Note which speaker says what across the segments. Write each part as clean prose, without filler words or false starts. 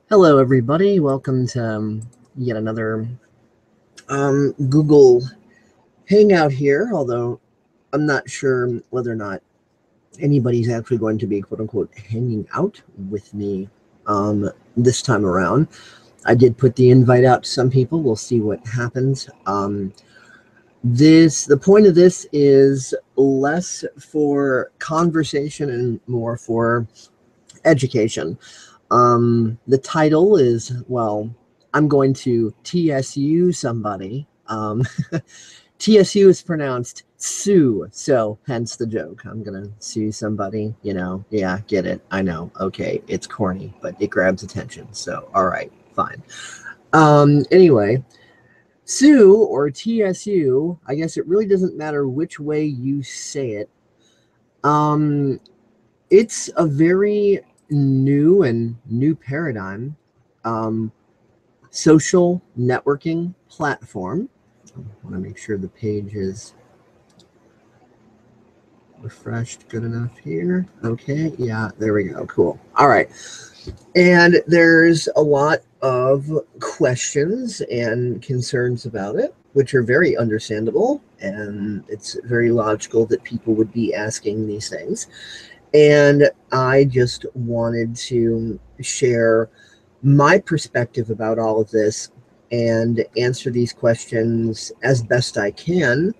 Speaker 1: Hello, everybody. Welcome to yet another Google Hangout here, although I'm not sure whether or not anybody's actually going to be, quote-unquote, hanging out with me this time around. I did put the invite out to some people. We'll see what happens. The point of this is less for conversation and more for education. The title is, well, I'm going to TSU somebody. TSU is pronounced sue, so hence the joke. I'm going to sue somebody, yeah, get it. I know. Okay, it's corny, but it grabs attention. So, all right, fine. Anyway, sue or TSU, I guess it really doesn't matter which way you say it. It's a very new paradigm social networking platform. I want to make sure the page is refreshed good enough here. Okay, yeah, there we go. Cool. All right. And there's a lot of questions and concerns about it, which are very understandable. And it's very logical that people would be asking these things. And I just wanted to share my perspective about all of this and answer these questions as best I can.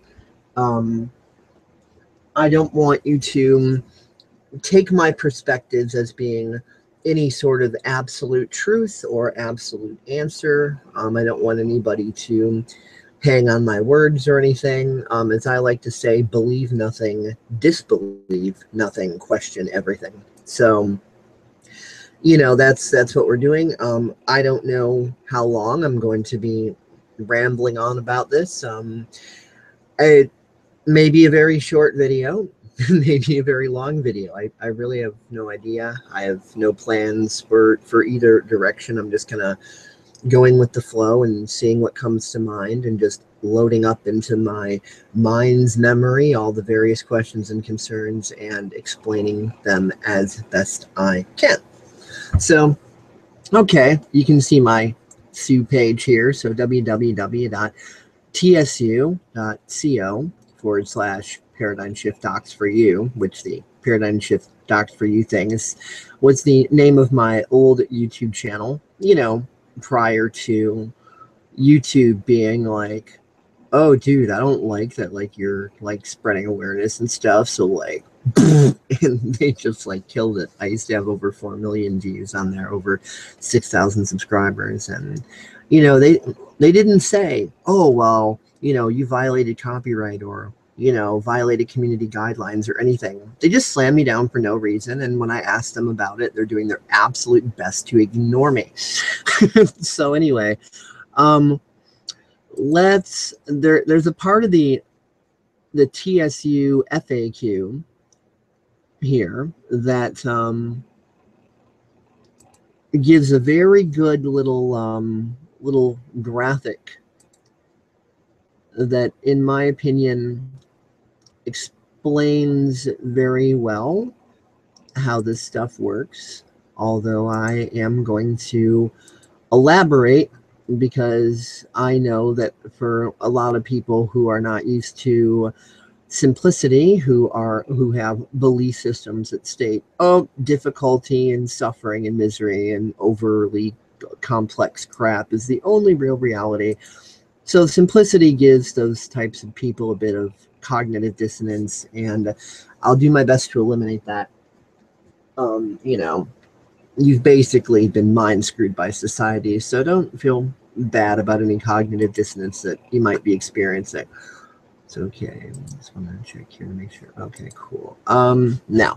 Speaker 1: I don't want you to take my perspectives as being any sort of absolute truth or absolute answer. I don't want anybody to hang on my words or anything. As I like to say, believe nothing, disbelieve nothing, question everything. So, that's what we're doing. I don't know how long I'm going to be rambling on about this. It may be a very short video, maybe a very long video. I really have no idea. I have no plans for either direction. I'm just kind of going with the flow and seeing what comes to mind and just loading up into my mind's memory all the various questions and concerns and explaining them as best I can. So, okay, you can see my SU page here. So www.tsu.co/paradigm shift docs for you, which the paradigm shift docs for you thing was the name of my old YouTube channel, prior to YouTube being like, oh, dude, I don't like that, like, you're, like, spreading awareness and stuff, so, like, and they just, like, killed it. I used to have over 4 million views on there, over 6,000 subscribers, and, they didn't say, oh, well, you violated copyright or, violated community guidelines or anything. They just slammed me down for no reason, and when I asked them about it, they're doing their absolute best to ignore me. So anyway, there's a part of the TSU FAQ here that gives a very good little graphic that, in my opinion, explains very well how this stuff works, although I am going to elaborate because I know that for a lot of people who are not used to simplicity, who have belief systems that state, oh, difficulty and suffering and misery and overly complex crap is the only real reality. So simplicity gives those types of people a bit of cognitive dissonance, and I'll do my best to eliminate that. You've basically been mind screwed by society, so don't feel bad about any cognitive dissonance that you might be experiencing. It's okay. I just want to check here to make sure. Okay, cool. Now,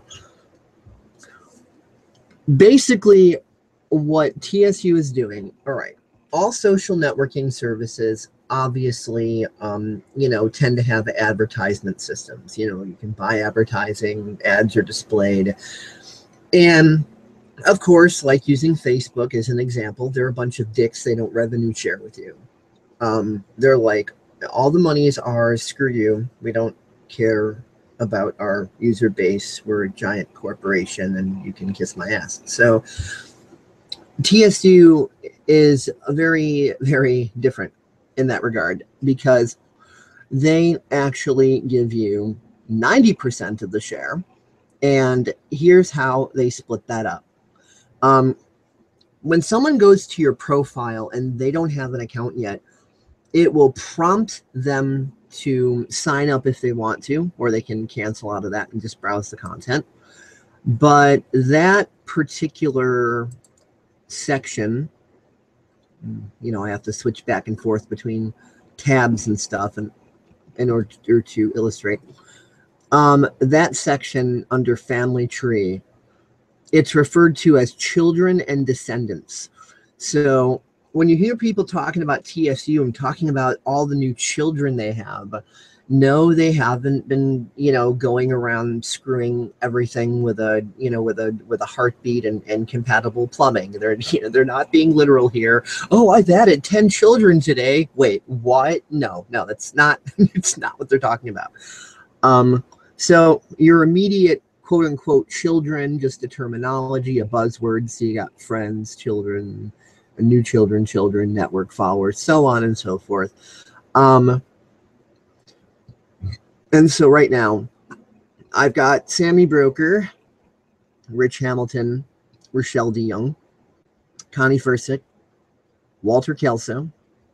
Speaker 1: basically what TSU is doing, all right, all social networking services obviously, tend to have advertisement systems. You can buy advertising, ads are displayed. And of course, like using Facebook as an example, they're a bunch of dicks. They don't revenue share with you. They're like, all the money is ours. Screw you. We don't care about our user base. We're a giant corporation and you can kiss my ass. So TSU is very, very different in that regard because they actually give you 90% of the share. And here's how they split that up. When someone goes to your profile and they don't have an account yet, it will prompt them to sign up if they want to, or they can cancel out of that and just browse the content. But that particular section, I have to switch back and forth between tabs and stuff and in order to illustrate. That section under family tree, it's referred to as children and descendants. So when you hear people talking about TSU and talking about all the new children they have, no, they haven't been, going around screwing everything with a heartbeat and compatible plumbing. They're not being literal here. Oh, I've added 10 children today. Wait, what? No, that's not. It's not what they're talking about. So your immediate quote unquote children, just a terminology, a buzzword. So you got friends, children, new children, network followers, so on and so forth. And so right now, I've got Sammy Broker, Rich Hamilton, Rochelle DeYoung, Connie Fursick, Walter Kelso,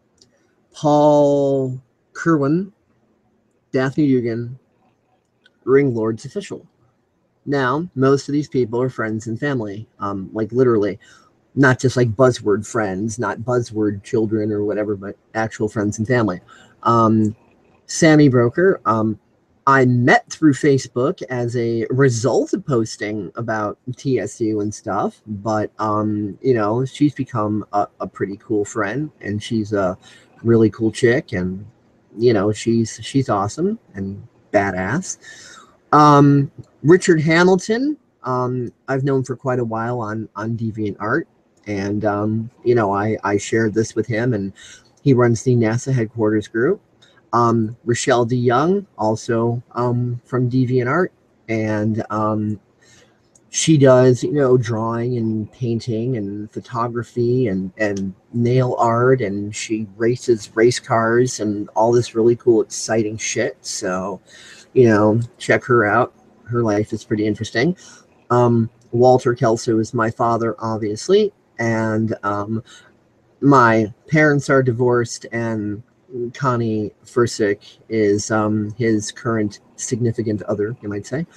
Speaker 1: Paul Kerwin, Daphne Dugan, Ringlords Official. Now, most of these people are friends and family, like literally. Not just like buzzword friends, not buzzword children or whatever, but actual friends and family. Sammy Broker, I met through Facebook as a result of posting about TSU and stuff, but she's become a pretty cool friend, and she's a really cool chick, and she's awesome and badass. Richard Hamilton, I've known for quite a while on DeviantArt. And, I shared this with him, and he runs the NASA headquarters group. Rochelle DeYoung, also from DeviantArt. And she does, drawing and painting and photography and nail art. And she races race cars and all this really cool, exciting shit. So, check her out. Her life is pretty interesting. Walter Kelso is my father, obviously. And my parents are divorced, and Connie Fursick is his current significant other, you might say.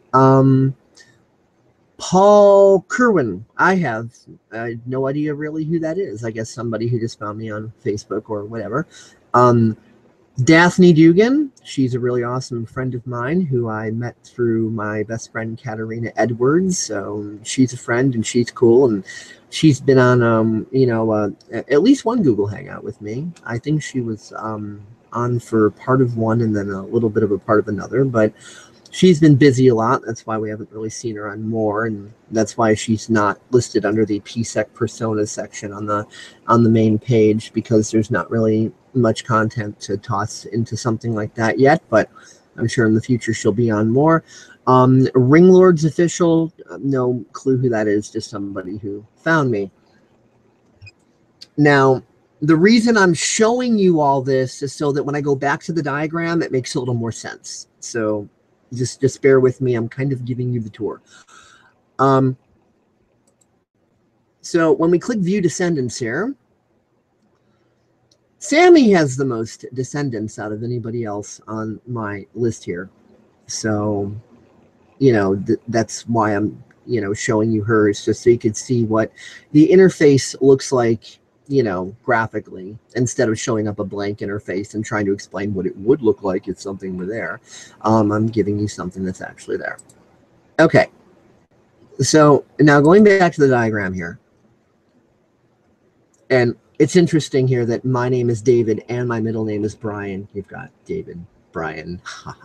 Speaker 1: Paul Kerwin, I have no idea really who that is. I guess somebody who just found me on Facebook or whatever. Daphne Dugan, she's a really awesome friend of mine who I met through my best friend Katarina Edwards. So she's a friend and she's cool, and she's been on at least one Google Hangout with me. I think she was on for part of one and then a little bit of a part of another, but she's been busy a lot. That's why we haven't really seen her on more, and that's why she's not listed under the PSEC persona section on the main page, because there's not really much content to toss into something like that yet, but I'm sure in the future she'll be on more. Ringlords Official, no clue who that is, just somebody who found me. Now, the reason I'm showing you all this is so that when I go back to the diagram, it makes a little more sense. So just bear with me. I'm kind of giving you the tour. So when we click View Descendants here, Sammy has the most descendants out of anybody else on my list here. So, that's why I'm, showing you hers, just so you could see what the interface looks like, graphically, instead of showing up a blank interface and trying to explain what it would look like if something were there. I'm giving you something that's actually there. Okay. So now going back to the diagram here. And it's interesting here that my name is David and my middle name is Brian. You've got David, Brian.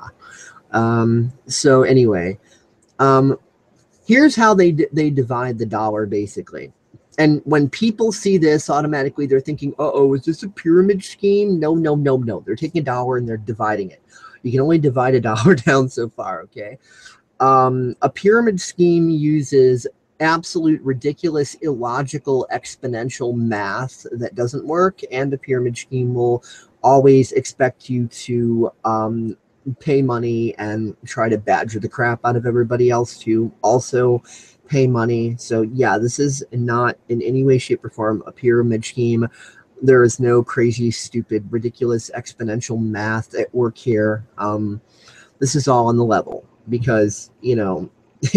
Speaker 1: So anyway, here's how they divide the dollar, basically. And when people see this, automatically they're thinking, uh-oh, is this a pyramid scheme? No. They're taking a dollar and they're dividing it. You can only divide a dollar down so far, okay? A pyramid scheme uses absolute ridiculous, illogical, exponential math that doesn't work, and the pyramid scheme will always expect you to pay money and try to badger the crap out of everybody else to also pay money. So yeah, this is not in any way, shape, or form a pyramid scheme. There is no crazy, stupid, ridiculous, exponential math at work here. This is all on the level because, you know,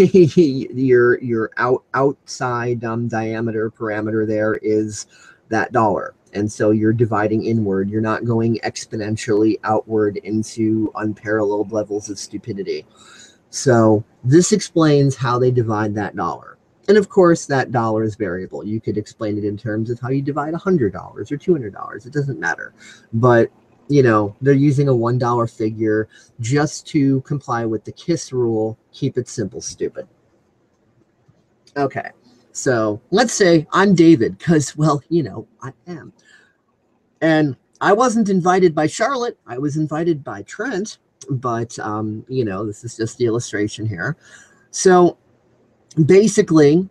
Speaker 1: your outside diameter parameter there is that dollar. And so you're dividing inward. You're not going exponentially outward into unparalleled levels of stupidity. So this explains how they divide that dollar. And of course, that dollar is variable. You could explain it in terms of how you divide $100 or $200. It doesn't matter. But, you know, they're using a $1 figure just to comply with the KISS rule. Keep it simple, stupid. Okay. So let's say I'm David because, well, you know, I am. And I wasn't invited by Charlotte. I was invited by Trent. But, you know, this is just the illustration here. So basically,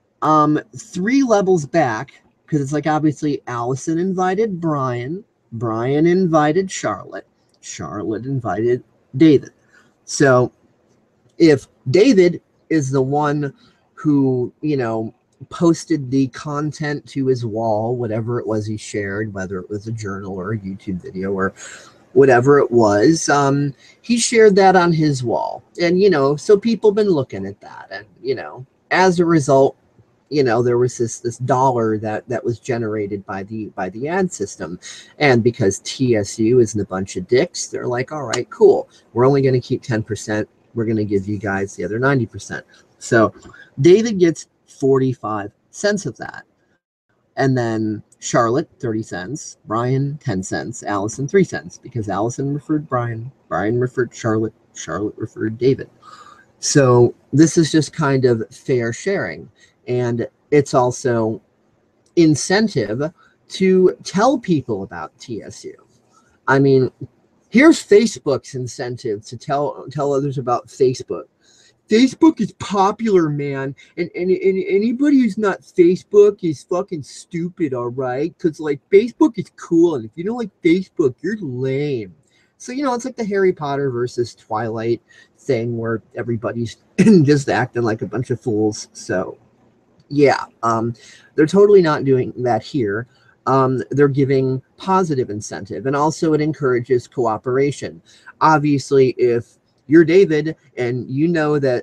Speaker 1: 3 levels back, because it's like obviously Allison invited Brian. Brian invited Charlotte. Charlotte invited David. So if David is the one who, you know, posted the content to his wall, whatever it was he shared, whether it was a journal or a YouTube video or whatever it was, he shared that on his wall. And, you know, so people been looking at that. And, you know, as a result, you know, there was this dollar that was generated by the ad system. And because TSU isn't a bunch of dicks, they're like, all right, cool. We're only going to keep 10%. We're going to give you guys the other 90%. So David gets 45 cents of that. And then Charlotte, 30 cents, Brian, 10 cents, Allison, 3 cents, because Allison referred Brian, Brian referred Charlotte, Charlotte referred David. So this is just kind of fair sharing. And it's also incentive to tell people about TSU. I mean, here's Facebook's incentive to tell others about Facebook. Facebook is popular, man, and anybody who's not Facebook is fucking stupid, all right? Because, like, Facebook is cool, and if you don't like Facebook, you're lame. So, you know, it's like the Harry Potter versus Twilight thing where everybody's just acting like a bunch of fools. So, yeah, they're totally not doing that here. They're giving positive incentive, and also it encourages cooperation. Obviously, if you're David and you know that,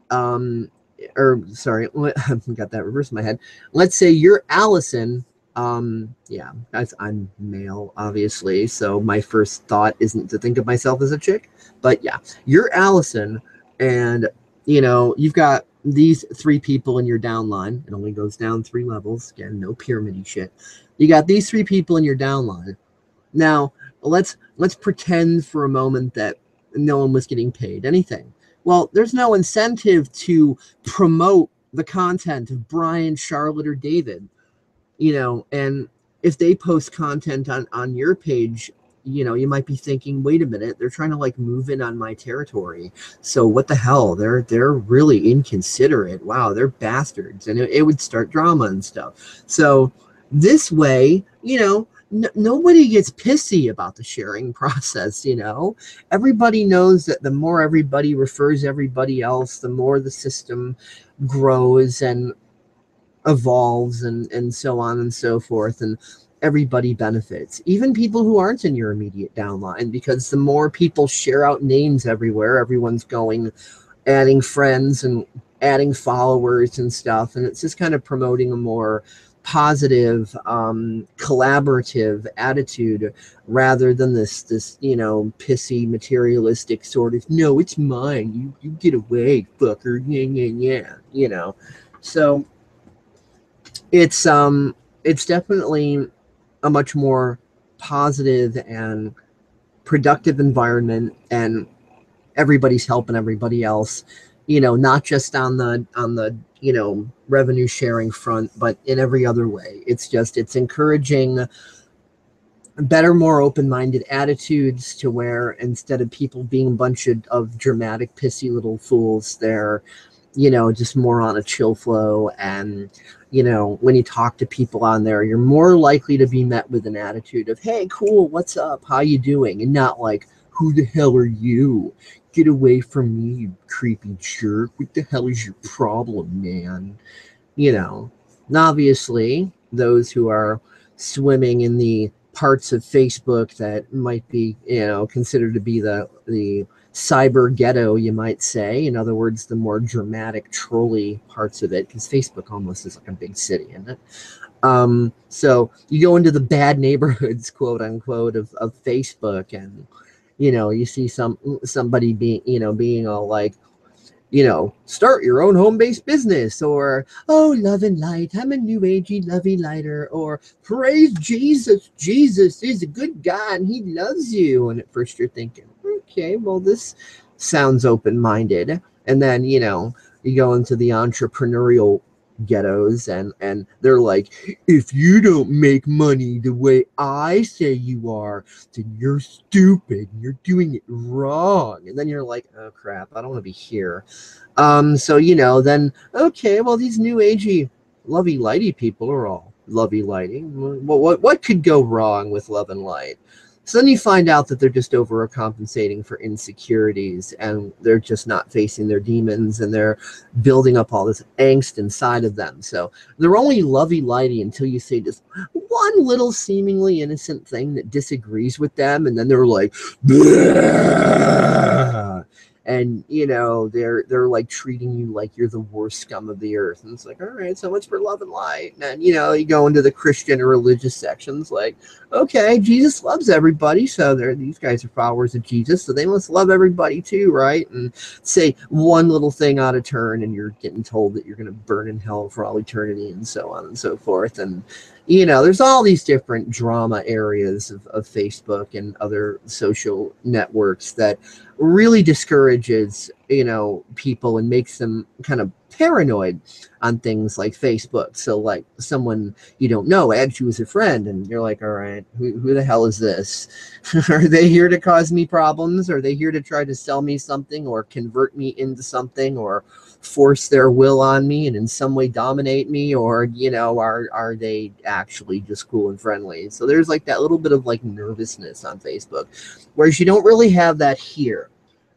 Speaker 1: or sorry, I've got that reversed in my head. Let's say you're Allison. Yeah, I'm male, obviously, so my first thought isn't to think of myself as a chick, but yeah, you're Allison, and you know, you've got these 3 people in your downline. It only goes down 3 levels. Again, no pyramid-y shit. You got these 3 people in your downline. Now, let's pretend for a moment that no one was getting paid anything. Well, there's no incentive to promote the content of Brian, Charlotte, or David, you know, and if they post content on your page, you know, you might be thinking, wait a minute, they're trying to like move in on my territory. So what the hell? They're really inconsiderate. Wow, they're bastards. And it would start drama and stuff. So this way, you know, nobody gets pissy about the sharing process, you know. Everybody knows that the more everybody refers everybody else, the more the system grows and evolves and so on and so forth, and everybody benefits, even people who aren't in your immediate downline, because the more people share out names everywhere, everyone's going, adding friends and adding followers and stuff, and it's just kind of promoting a more positive, collaborative attitude rather than this you know, pissy materialistic sort of, no, it's mine, you get away, fucker, yeah, you know. So it's definitely a much more positive and productive environment, and everybody's helping everybody else, you know, not just on the you know, revenue sharing front, but in every other way. It's encouraging better, more open-minded attitudes, to where instead of people being a bunch of dramatic, pissy little fools, they're just more on a chill flow. And, when you talk to people on there, you're more likely to be met with an attitude of, hey, cool, what's up? How you doing? And not like, who the hell are you? Get away from me, you creepy jerk. What the hell is your problem, man? And obviously, those who are swimming in the parts of Facebook that might be, considered to be the cyber ghetto, you might say. In other words, the more dramatic, trolly parts of it, because Facebook almost is like a big city, isn't it? So you go into the bad neighborhoods, quote unquote, of Facebook, and you see somebody being all like, start your own home-based business, or, oh, love and light, I'm a new agey lovey lighter, or praise Jesus, Jesus is a good guy and he loves you. And at first you're thinking, okay, well, this sounds open-minded. And then, you go into the entrepreneurial ghettos, and they're like, if you don't make money the way I say you are, then you're stupid, you're doing it wrong. And then you're like, oh crap, I don't want to be here. So then, okay, well, these new agey lovey lighty people are all lovey lighting. What could go wrong with love and light? So then you find out that they're just overcompensating for insecurities, and they're just not facing their demons, and they're building up all this angst inside of them. So they're only lovey-lighty until you say just one little seemingly innocent thing that disagrees with them, and then they're like, bleh! And they're like treating you like you're the worst scum of the earth. And it's like, all right, so much for love and light. And you go into the Christian or religious sections, like, okay, Jesus loves everybody, so these guys are followers of Jesus, so they must love everybody too, right? And say one little thing out of turn, and you're getting told that you're going to burn in hell for all eternity, and so on and so forth. And there's all these different drama areas of Facebook and other social networks that really discourages, people and makes them kind of paranoid on things like Facebook. So like someone you don't know adds you as a friend, and you're like, all right, who the hell is this? Are they here to cause me problems? Are they here to try to sell me something, or convert me into something, or force their will on me and in some way dominate me? Or are they actually just cool and friendly? So there's like that little bit of like nervousness on Facebook, whereas you don't really have that here.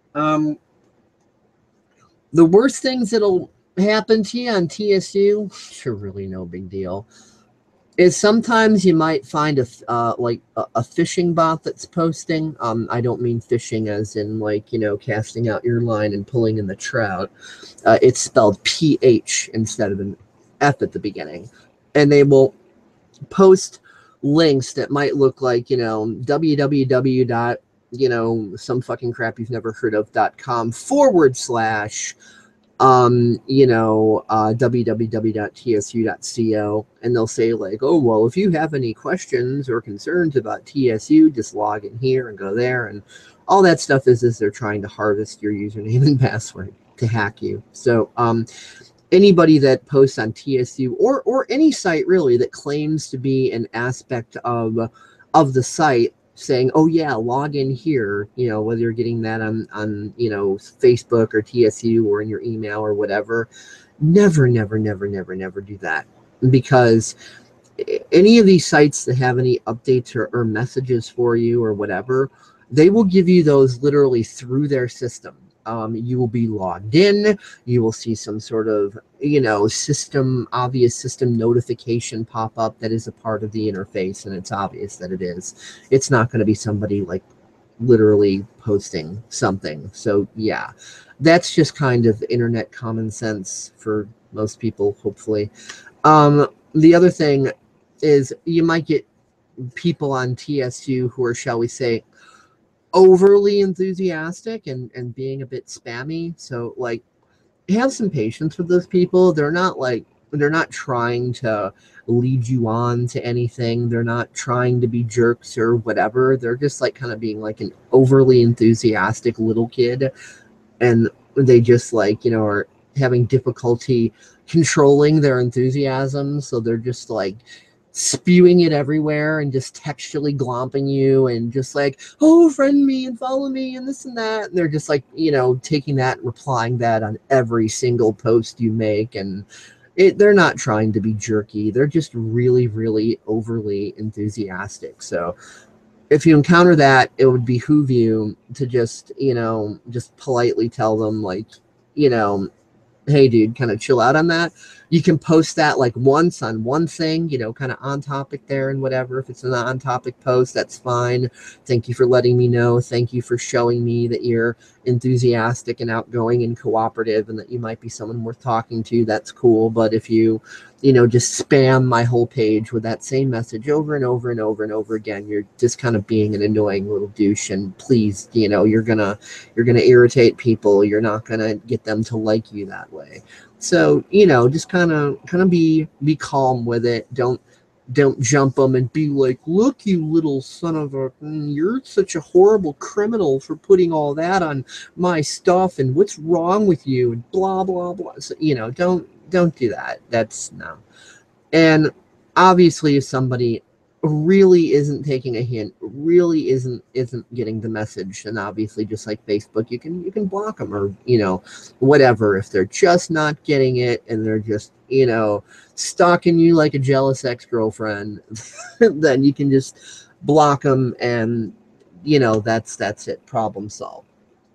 Speaker 1: The worst things that'll happen to you on TSU, sure, really no big deal, is sometimes you might find a fishing bot that's posting. I don't mean fishing as in like, casting out your line and pulling in the trout. It's spelled PH instead of an F at the beginning. And they will post links that might look like, www. Some fucking crap you've never heard of.com / www.tsu.co, and they'll say like, oh, well, if you have any questions or concerns about TSU, just log in here and go there. And all that stuff is they're trying to harvest your username and password to hack you. So anybody that posts on TSU or any site really that claims to be an aspect of the site, saying, oh yeah, log in here, whether you're getting that on Facebook or TSU or in your email or whatever, never do that. Because any of these sites that have any updates or messages for you or whatever, they will give you those literally through their system. You will be logged in. You will see some sort of, obvious system notification pop up that is a part of the interface, and it's obvious that it is. It's not going to be somebody like literally posting something. So yeah, that's just kind of internet common sense for most people, hopefully. The other thing is you might get people on TSU who are, shall we say, overly enthusiastic and being a bit spammy. So like, have some patience with those people. They're not trying to lead you on to anything. They're not trying to be jerks or whatever. They're just like kind of being like an overly enthusiastic little kid, and they just like, are having difficulty controlling their enthusiasm. So they're just like spewing it everywhere and just textually glomping you and just like, oh, friend me and follow me and this and that. And they're just like, taking that and replying that on every single post you make. And they're not trying to be jerky. They're just really, really overly enthusiastic. So if you encounter that, it would behoove you to just politely tell them, like, hey, dude, kind of chill out on that. You can post that like once on one thing, kind of on topic there and whatever. If it's an on topic post, that's fine. Thank you for letting me know. Thank you for showing me that you're enthusiastic and outgoing and cooperative and that you might be someone worth talking to. That's cool. But if you, just spam my whole page with that same message over and over and over and over again, you're just kind of being an annoying little douche. And please, you're gonna irritate people. You're not gonna get them to like you that way. So, just kind of be calm with it. Don't jump them and be like, look, you little son of a, you're such a horrible criminal for putting all that on my stuff, and what's wrong with you, and blah, blah, blah. So, don't do that. That's no. And obviously, if somebody really isn't taking a hint, really isn't getting the message, and obviously, just like Facebook, you can block them, or whatever. If they're just not getting it and they're just stalking you like a jealous ex-girlfriend, then you can just block them, and that's it. Problem solved.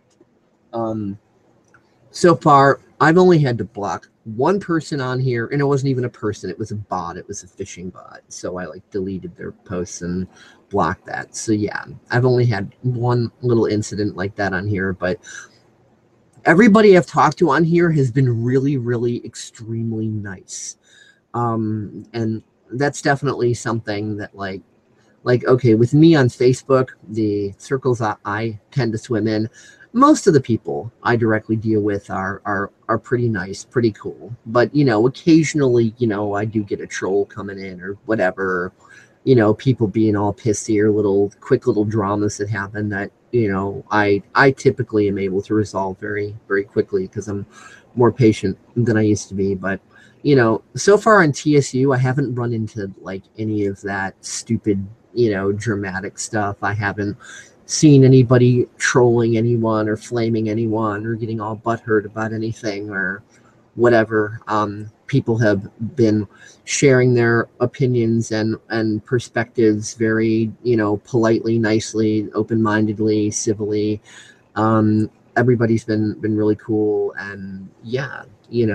Speaker 1: So far, I've only had to block one person on here, and it wasn't even a person. It was a bot. It was a phishing bot. So I deleted their posts and blocked that. So yeah, I've only had one little incident like that on here, but everybody I've talked to on here has been really, really extremely nice. And that's definitely something that okay, with me on Facebook, the circles I tend to swim in, most of the people I directly deal with are pretty nice, pretty cool. But, occasionally, I do get a troll coming in or whatever, people being all pissy or quick little dramas that happen that, I typically am able to resolve very, very quickly because I'm more patient than I used to be. But, so far on TSU, I haven't run into any of that stupid, dramatic stuff. I haven't seen anybody trolling anyone or flaming anyone or getting all butthurt about anything or whatever. People have been sharing their opinions and perspectives very, politely, nicely, open-mindedly, civilly. Everybody's been really cool, and yeah,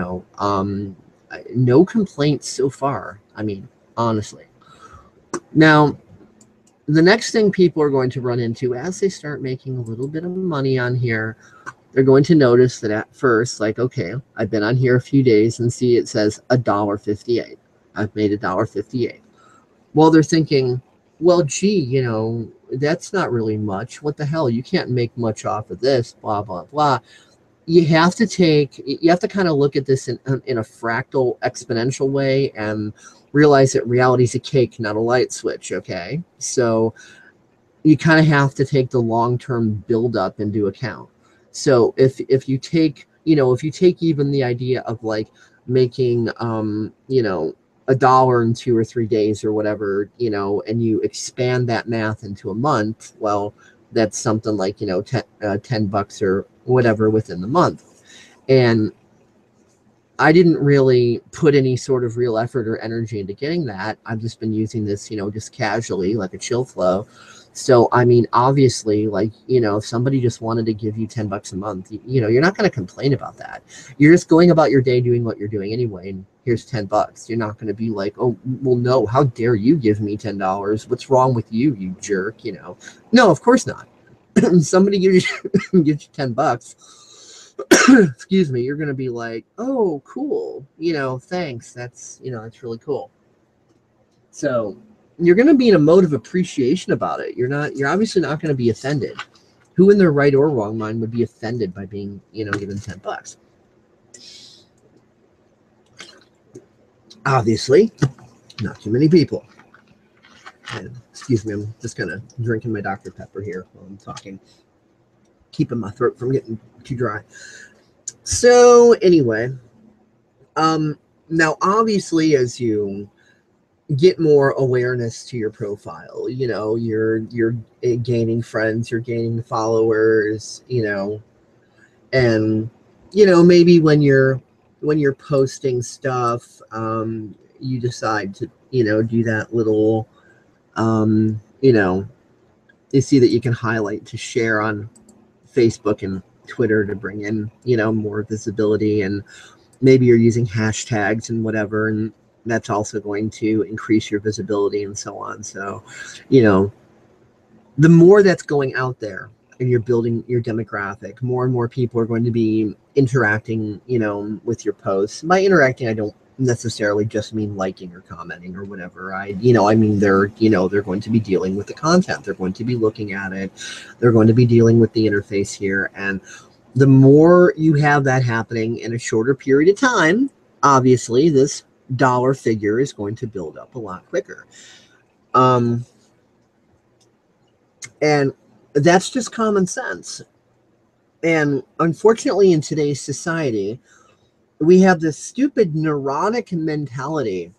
Speaker 1: no complaints so far. I mean, honestly. Now, the next thing people are going to run into as they start making a little bit of money on here, they're going to notice that at first, okay, I've been on here a few days and see it says $1.58. I've made $1.58. Well, they're thinking, well, gee, that's not really much. What the hell? You can't make much off of this, blah, blah, blah. You have to kind of look at this in a fractal exponential way and realize that reality is a cake, not a light switch. Okay. So you kind of have to take the long-term buildup into account. So if you take even the idea of making, $1 in 2 or 3 days or whatever, and you expand that math into a month, well, that's something like, $10 or whatever within the month. And I didn't really put any sort of real effort or energy into getting that. I've just been using this, just casually, like a chill flow. So, I mean, obviously, if somebody just wanted to give you $10 a month, you're not going to complain about that. You're just going about your day doing what you're doing anyway. And here's $10. You're not going to be like, oh, well, no, how dare you give me $10? What's wrong with you, you jerk? No, of course not. Somebody gives you $10. Excuse me, you're going to be like, oh, cool. Thanks. That's really cool. So you're going to be in a mode of appreciation about it. You're obviously not going to be offended. Who in their right or wrong mind would be offended by being, given $10? Obviously, not too many people. And, excuse me, I'm just kind of drinking my Dr. Pepper here while I'm talking, keeping my throat from getting too dry. So anyway, now obviously as you get more awareness to your profile. You know, you're gaining friends, you're gaining followers, you know, and you know, maybe when you're posting stuff, you decide to, you know, do that little, you know, you see that you can highlight to share on Facebook and Twitter to bring in, you know, more visibility, and maybe you're using hashtags and whatever, and that's also going to increase your visibility and so on. So, you know, the more that's going out there and you're building your demographic, more and more people are going to be interacting, you know, with your posts. By interacting, I don't necessarily just mean liking or commenting or whatever. You know, I mean, you know, they're going to be dealing with the content. They're going to be looking at it. They're going to be dealing with the interface here. And the more you have that happening in a shorter period of time, obviously this dollar figure is going to build up a lot quicker. And that's just common sense. And unfortunately, in today's society, we have this stupid neurotic mentality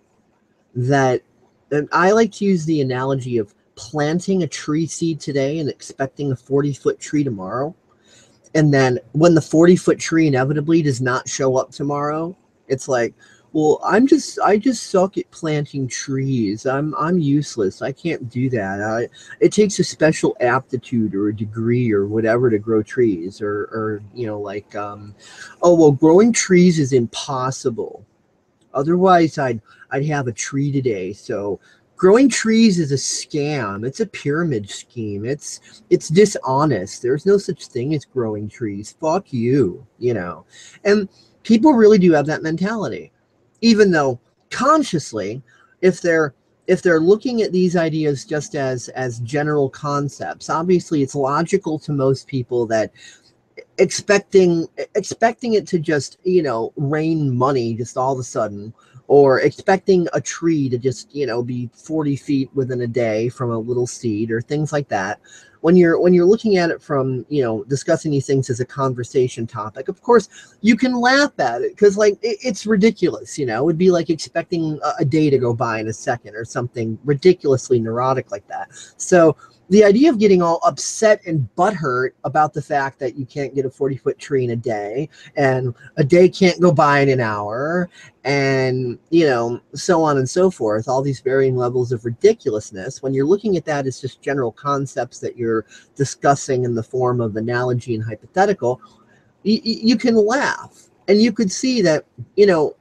Speaker 1: that, and I like to use the analogy of planting a tree seed today and expecting a 40-foot tree tomorrow. And then when the 40-foot tree inevitably does not show up tomorrow, it's like, well, I just suck at planting trees. I'm useless. I can't do that. It takes a special aptitude or a degree or whatever to grow trees, or you know, like, oh well, growing trees is impossible. Otherwise, I'd have a tree today. So growing trees is a scam. It's a pyramid scheme. It's dishonest. There's no such thing as growing trees. Fuck you, you know. And people really do have that mentality. Even though consciously, if they're looking at these ideas just as general concepts, obviously it's logical to most people that expecting it to just, you know, rain money just all of a sudden, or expecting a tree to just, you know, be 40 feet within a day from a little seed or things like that. When you're looking at it from, you know, discussing these things as a conversation topic, of course you can laugh at it because, like, it's ridiculous. You know, it would be like expecting a day to go by in a second or something ridiculously neurotic like that. So the idea of getting all upset and butthurt about the fact that you can't get a 40-foot tree in a day, and a day can't go by in an hour, and, you know, so on and so forth, all these varying levels of ridiculousness, when you're looking at that as just general concepts that you're discussing in the form of analogy and hypothetical, you can laugh. And you could see that, you know,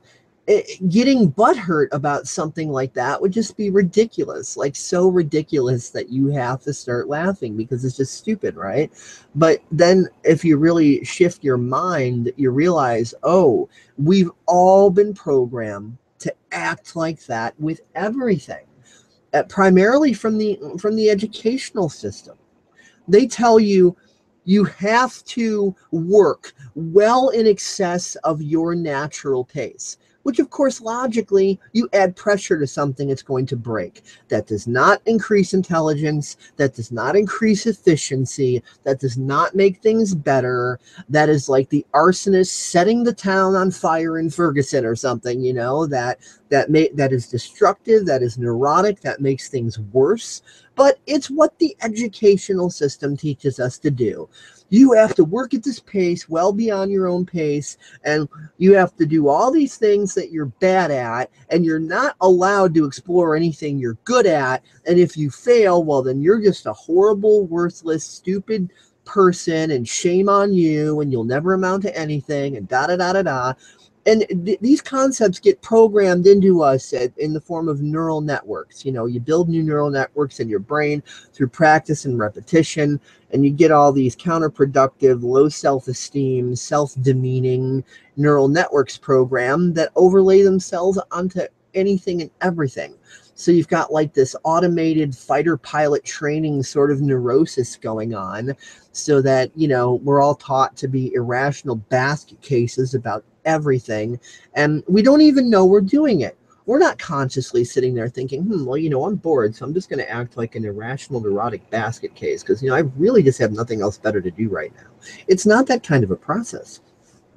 Speaker 1: getting butthurt about something like that would just be ridiculous, like so ridiculous that you have to start laughing because it's just stupid, right? But then if you really shift your mind, you realize, oh, we've all been programmed to act like that with everything, primarily from the educational system. They tell you you have to work well in excess of your natural pace, which of course logically you add pressure to something, it's going to break. That does not increase intelligence, that does not increase efficiency, that does not make things better. That is like the arsonist setting the town on fire in Ferguson or something, you know, that is destructive, that is neurotic, that makes things worse. But it's what the educational system teaches us to do. You have to work at this pace well beyond your own pace, and you have to do all these things that you're bad at, and you're not allowed to explore anything you're good at. And if you fail, well, then you're just a horrible, worthless, stupid person, and shame on you, and you'll never amount to anything, and da da da da da. And these concepts get programmed into us in the form of neural networks. You know, you build new neural networks in your brain through practice and repetition, and you get all these counterproductive, low self-esteem, self-demeaning neural networks programmed that overlay themselves onto anything and everything. So you've got like this automated fighter pilot training sort of neurosis going on, so that, you know, we're all taught to be irrational basket cases about everything, and we don't even know we're doing it. We're not consciously sitting there thinking, well, you know, I'm bored, so I'm just going to act like an irrational neurotic basket case because, you know, I really just have nothing else better to do right now. It's not that kind of a process.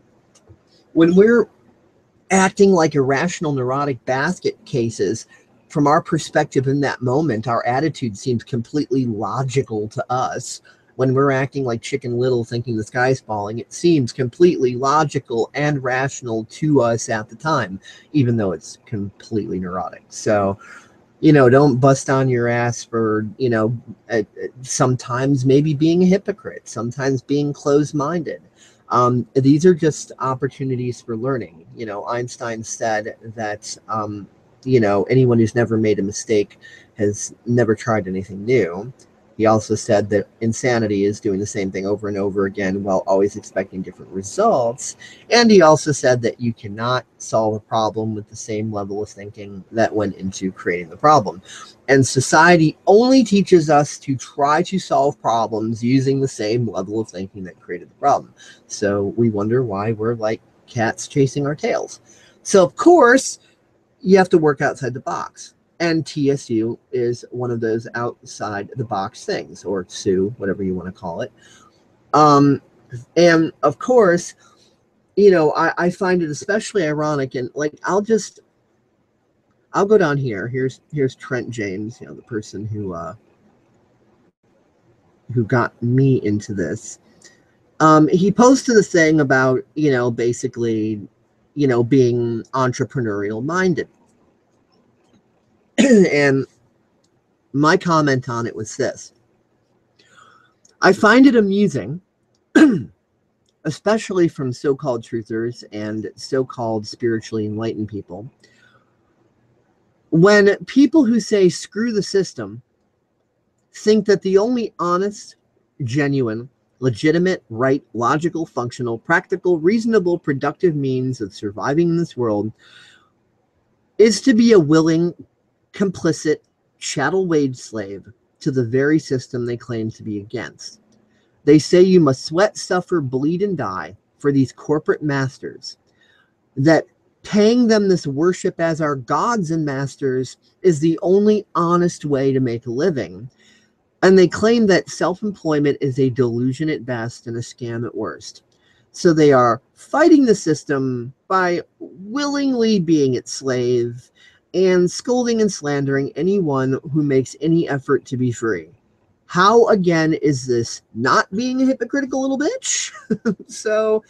Speaker 1: When we're acting like irrational neurotic basket cases, from our perspective in that moment, our attitude seems completely logical to us. When we're acting like Chicken Little thinking the sky's falling, it seems completely logical and rational to us at the time, even though it's completely neurotic. So, don't bust on your ass for, sometimes maybe being a hypocrite, sometimes being closed-minded. These are just opportunities for learning. Einstein said that, anyone who's never made a mistake has never tried anything new. He also said that insanity is doing the same thing over and over again while always expecting different results. And he also said that you cannot solve a problem with the same level of thinking that went into creating the problem. And society only teaches us to try to solve problems using the same level of thinking that created the problem. So we wonder why we're like cats chasing our tails. So, of course, you have to work outside the box. And TSU is one of those outside the box things, or TSU, whatever you want to call it. And of course, I find it especially ironic, and like I'll go down here. Here's Trent James, the person who got me into this. He posted a thing about, basically, being entrepreneurial minded. And my comment on it was this: I find it amusing, especially from so-called truthers and so-called spiritually enlightened people, when people who say screw the system think that the only honest, genuine, legitimate, right, logical, functional, practical, reasonable, productive means of surviving in this world is to be a willing, complicit, chattel wage slave to the very system they claim to be against. They say you must sweat, suffer, bleed, and die for these corporate masters, that paying them this worship as our gods and masters is the only honest way to make a living. And they claim that self-employment is a delusion at best and a scam at worst. So they are fighting the system by willingly being its slave and scolding and slandering anyone who makes any effort to be free. How, again, is this not being a hypocritical little bitch? So,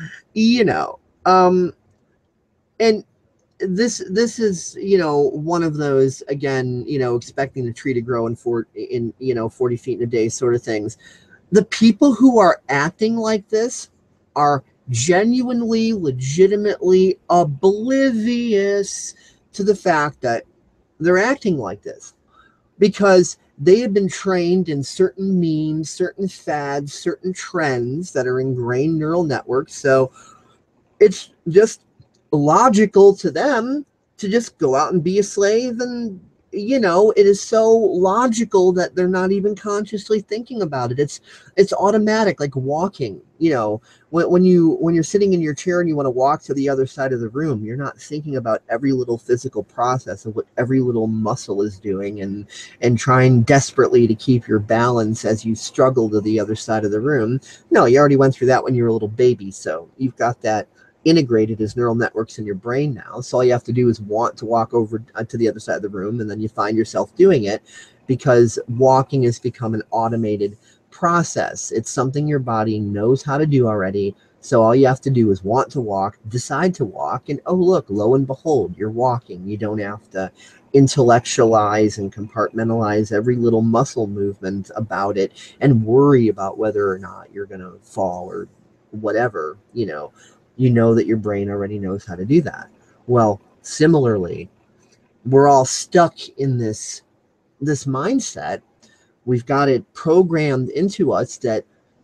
Speaker 1: and this is, one of those, again, expecting the tree to grow in 40 feet in a day sort of things. The people who are acting like this are genuinely, legitimately oblivious to the fact that they're acting like this, because they have been trained in certain memes, certain fads, certain trends that are ingrained neural networks. So it's just logical to them to just go out and be a slave, and it is so logical that they're not even consciously thinking about it. It's automatic, like walking. When you're sitting in your chair and you want to walk to the other side of the room, you're not thinking about every little physical process of what every little muscle is doing and trying desperately to keep your balance as you struggle to the other side of the room. No, you already went through that when you were a little baby, so you've got that integrated as neural networks in your brain now. So all you have to do is want to walk over to the other side of the room, and then you find yourself doing it because walking has become an automated process. It's something your body knows how to do already. So all you have to do is want to walk, decide to walk, and oh, look, lo and behold, you're walking. You don't have to intellectualize and compartmentalize every little muscle movement about it and worry about whether or not you're going to fall or whatever. You know that your brain already knows how to do that. Well, similarly, we're all stuck in this mindset. We've got it programmed into us that,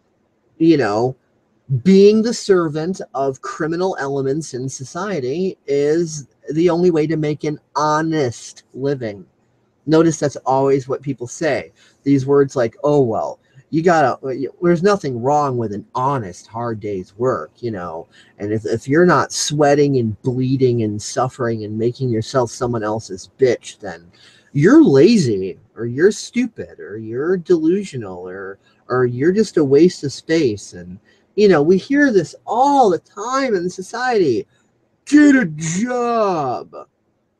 Speaker 1: being the servant of criminal elements in society is the only way to make an honest living. Notice that's always what people say. These words like, oh, well, there's nothing wrong with an honest, hard day's work, and if you're not sweating and bleeding and suffering and making yourself someone else's bitch, then you're lazy, or you're stupid, or you're delusional, or you're just a waste of space. And we hear this all the time in society. Get a job.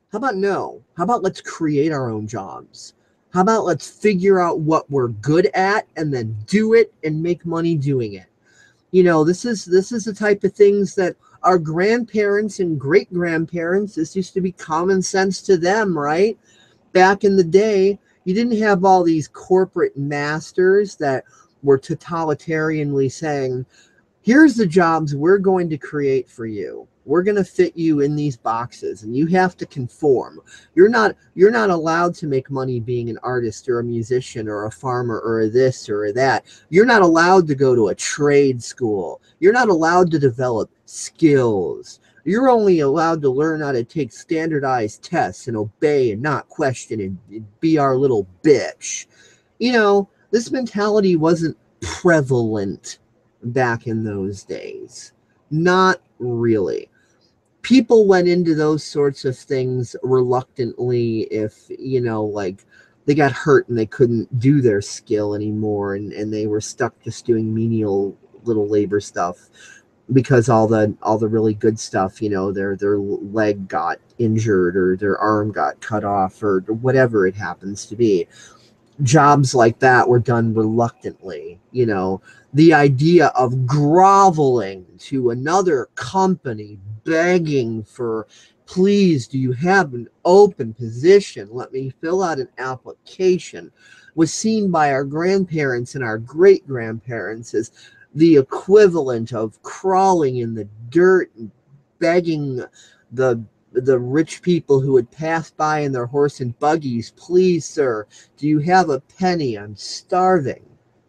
Speaker 1: How about no? How about let's create our own jobs? How about let's figure out what we're good at and then do it and make money doing it? You know, this is the type of things that our grandparents and great grandparents, this used to be common sense to them, right? Back in the day, you didn't have all these corporate masters that were totalitarianly saying, here's the jobs we're going to create for you. We're going to fit you in these boxes and you have to conform. You're not allowed to make money being an artist or a musician or a farmer or a this or a that. You're not allowed to go to a trade school. You're not allowed to develop skills. You're only allowed to learn how to take standardized tests and obey and not question and be our little bitch. You know, this mentality wasn't prevalent back in those days. Not really. People went into those sorts of things reluctantly if, you know, like they got hurt and they couldn't do their skill anymore and they were stuck just doing menial little labor stuff because all the really good stuff, you know, their leg got injured or their arm got cut off or whatever it happens to be. Jobs like that were done reluctantly. You know, the idea of groveling to another company, begging for, please, do you have an open position? Let me fill out an application, was seen by our grandparents and our great grandparents as the equivalent of crawling in the dirt and begging the the rich people who would pass by in their horse and buggies, please, sir, do you have a penny? I'm starving.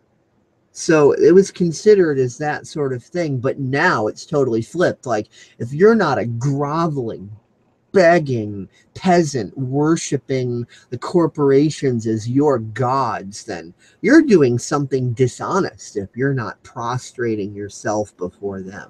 Speaker 1: So it was considered as that sort of thing, but now it's totally flipped. Like, if you're not a groveling, begging peasant worshiping the corporations as your gods, then you're doing something dishonest if you're not prostrating yourself before them.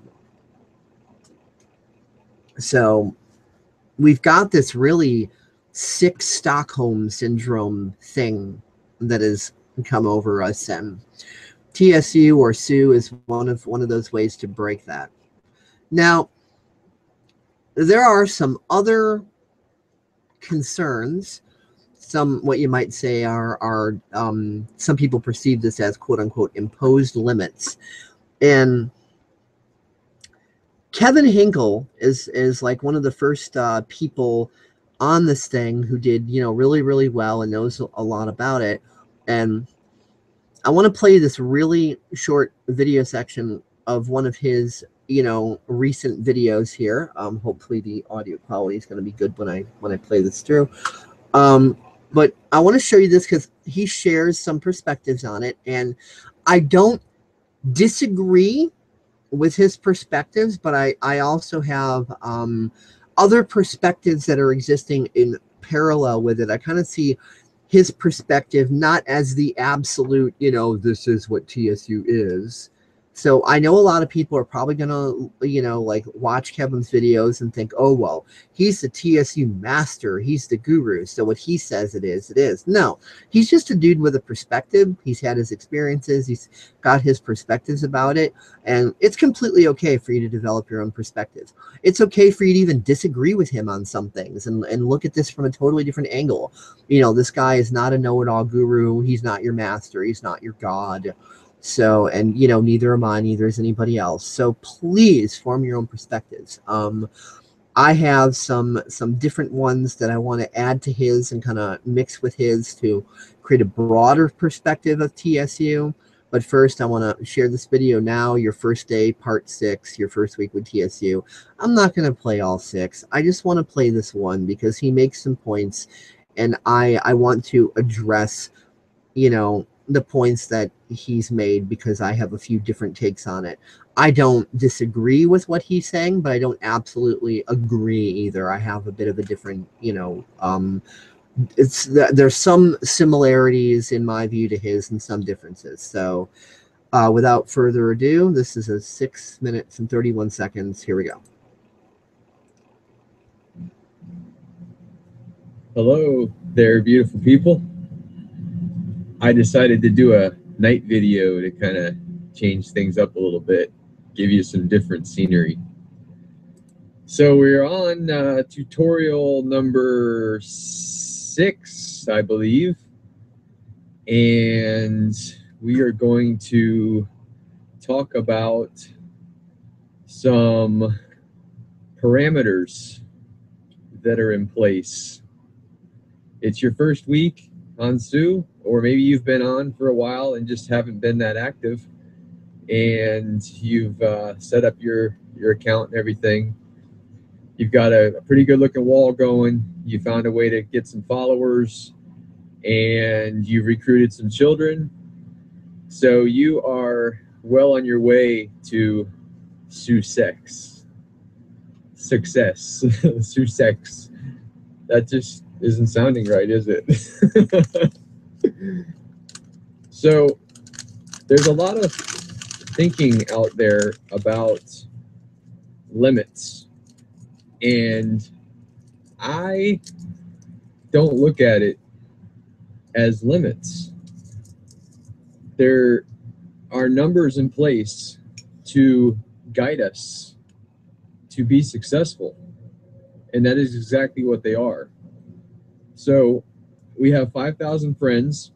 Speaker 1: So we've got this really sick Stockholm syndrome thing that has come over us, and TSU or SU is one of those ways to break that. Now, there are some other concerns. Some, what you might say, are some people perceive this as quote unquote imposed limits, and Kevin Hinkle is like one of the first people on this thing who did, you know, really, really well and knows a lot about it. And I want to play this really short video section of one of his, you know, recent videos here. Hopefully the audio quality is going to be good when I play this through. But I want to show you this because he shares some perspectives on it, and I don't disagree with his perspectives, but I also have other perspectives that are existing in parallel with it. I kind of see his perspective not as the absolute, you know, this is what TSU is. So I know a lot of people are probably going to, you know, like watch Kevin's videos and think, oh, well, he's the TSU master. He's the guru. So what he says it is, it is. No, he's just a dude with a perspective. He's had his experiences. He's got his perspectives about it. And it's completely okay for you to develop your own perspective. It's okay for you to even disagree with him on some things and look at this from a totally different angle. You know, this guy is not a know-it-all guru. He's not your master. He's not your God. So, and you know, neither am I, neither is anybody else. So please form your own perspectives. I have some different ones that I want to add to his and kind of mix with his to create a broader perspective of TSU. But first, I want to share this video now. Your first day, part 6, your first week with TSU. I'm not going to play all 6. I just want to play this one because he makes some points, and I want to address, you know, the points that he's made because I have a few different takes on it. I don't disagree with what he's saying, but I don't absolutely agree either. I have a bit of a different, you know, there's some similarities in my view to his and some differences. So without further ado, this is a 6 minutes and 31 seconds. Here we go.
Speaker 2: Hello there, beautiful people. I decided to do a night video to kind of change things up a little bit, give you some different scenery. So we're on tutorial number 6, I believe, and we are going to talk about some parameters that are in place. It's your first week on Sue, or maybe you've been on for a while and just haven't been that active, and you've set up your account and everything. You've got a pretty good looking wall going. You found a way to get some followers, and you've recruited some children. So you are well on your way to success. Success. That just isn't sounding right, is it? So there's a lot of thinking out there about limits, and I don't look at it as limits. There are numbers in place to guide us to be successful, and that is exactly what they are. So we have 5,000 friends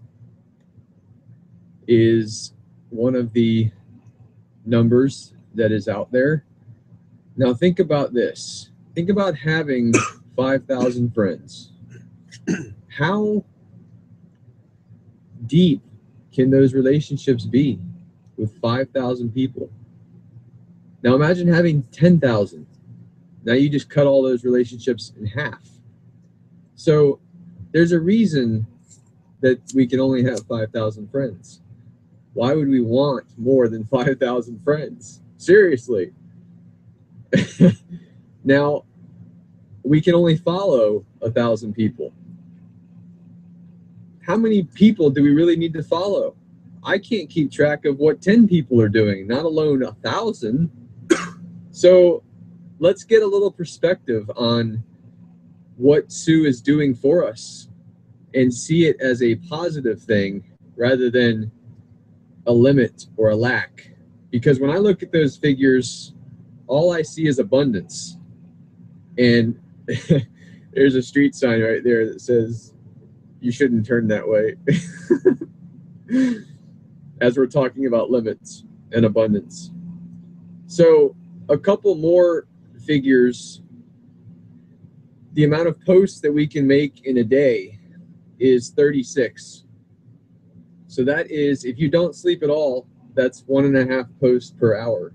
Speaker 2: is one of the numbers that is out there. Now think about this. Think about having 5,000 friends. How deep can those relationships be with 5,000 people? Now imagine having 10,000. Now you just cut all those relationships in half. So there's a reason that we can only have 5,000 friends. Why would we want more than 5,000 friends? Seriously. Now, we can only follow 1,000 people. How many people do we really need to follow? I can't keep track of what 10 people are doing, not alone 1,000. So let's get a little perspective on what Sue is doing for us and see it as a positive thing rather than a limit or a lack. Because when I look at those figures, all I see is abundance. And there's a street sign right there that says you shouldn't turn that way. As we're talking about limits and abundance. So a couple more figures. The amount of posts that we can make in a day is 36. So that is, if you don't sleep at all, that's 1.5 posts per hour.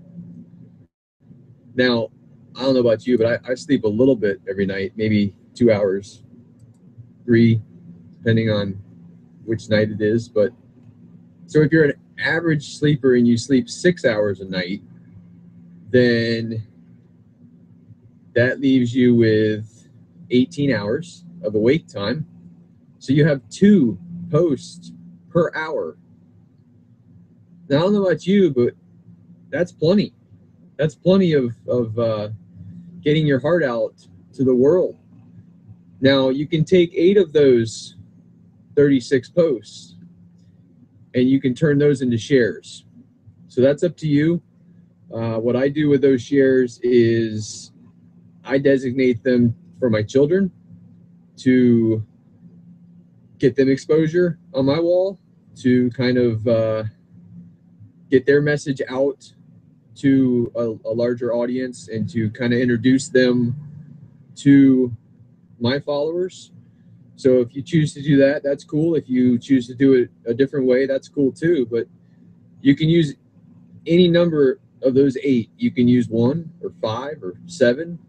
Speaker 2: Now, I don't know about you, but I sleep a little bit every night, maybe 2 hours, 3, depending on which night it is. But so if you're an average sleeper and you sleep 6 hours a night, then that leaves you with 18 hours of awake time. So you have 2 posts per hour. Now, I don't know about you, but that's plenty. That's plenty of getting your heart out to the world. Now, you can take 8 of those 36 posts and you can turn those into shares. So that's up to you. What I do with those shares is I designate them for my children to get them exposure on my wall, to kind of get their message out to a larger audience and to kind of introduce them to my followers. So if you choose to do that, that's cool. If you choose to do it a different way, that's cool too. But you can use any number of those 8. You can use 1 or 5 or 7,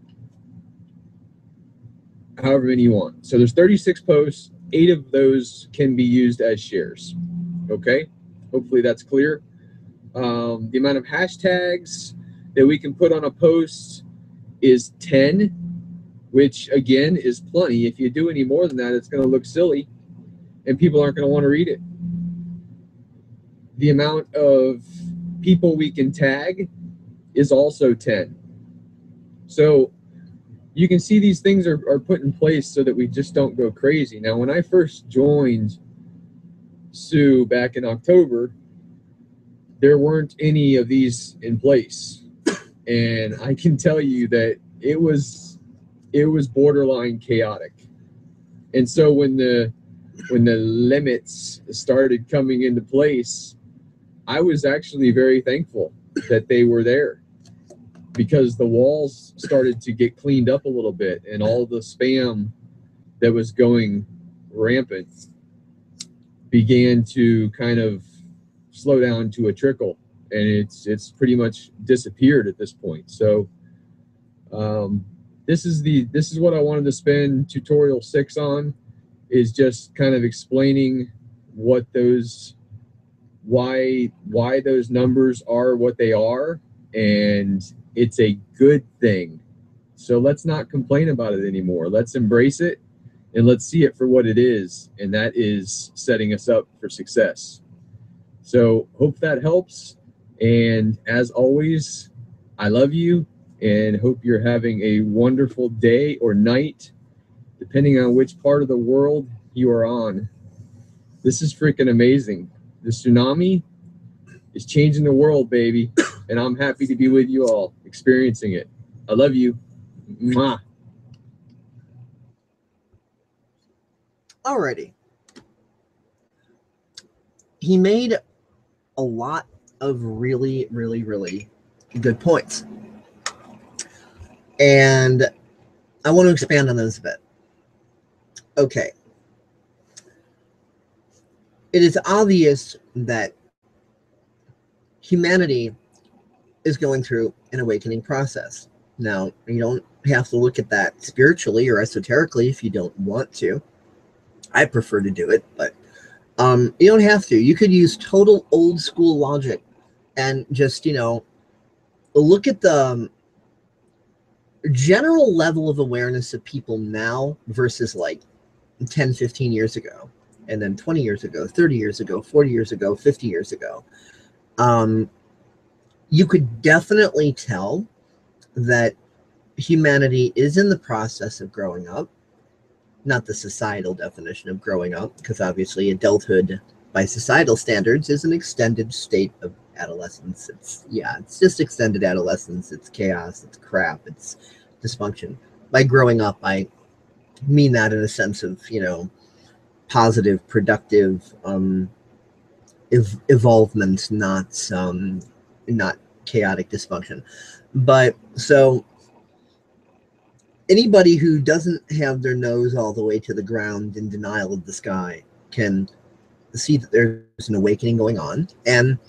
Speaker 2: however many you want. So there's 36 posts. 8 of those can be used as shares. Okay, hopefully that's clear. The amount of hashtags that we can put on a post is 10, which again is plenty. If you do any more than that, it's going to look silly and people aren't going to want to read it. The amount of people we can tag is also 10. So you can see these things are put in place so that we just don't go crazy. Now, when I first joined Sue back in October, there weren't any of these in place. And I can tell you that it was borderline chaotic. And so when the limits started coming into place, I was actually very thankful that they were there, because the walls started to get cleaned up a little bit, and all the spam that was going rampant began to kind of slow down to a trickle, and it's pretty much disappeared at this point. So this is what I wanted to spend tutorial 6 on, is just kind of explaining what those why those numbers are what they are, and it's a good thing. So let's not complain about it anymore. Let's embrace it, and let's see it for what it is, and that is setting us up for success. So hope that helps, and as always, I love you and hope you're having a wonderful day or night, depending on which part of the world you are on. This is freaking amazing. The tsunami is changing the world, baby, and I'm happy to be with you all, experiencing it. I love you. Mwah.
Speaker 1: Alrighty. He made a lot of really, really, really good points. And I want to expand on those a bit. Okay. It is obvious that humanity is going through an awakening process. Now, you don't have to look at that spiritually or esoterically if you don't want to. I prefer to do it, but you don't have to. You could use total old school logic and just, look at the general level of awareness of people now versus like 10, 15 years ago, and then 20 years ago, 30 years ago, 40 years ago, 50 years ago. You could definitely tell that humanity is in the process of growing up. Not the societal definition of growing up, because obviously adulthood by societal standards is an extended state of adolescence. It's just extended adolescence. It's chaos. It's crap. It's dysfunction. By growing up, I mean that in a sense of, positive, productive evolvement, not chaotic dysfunction. But so anybody who doesn't have their nose all the way to the ground in denial of the sky can see that there's an awakening going on. And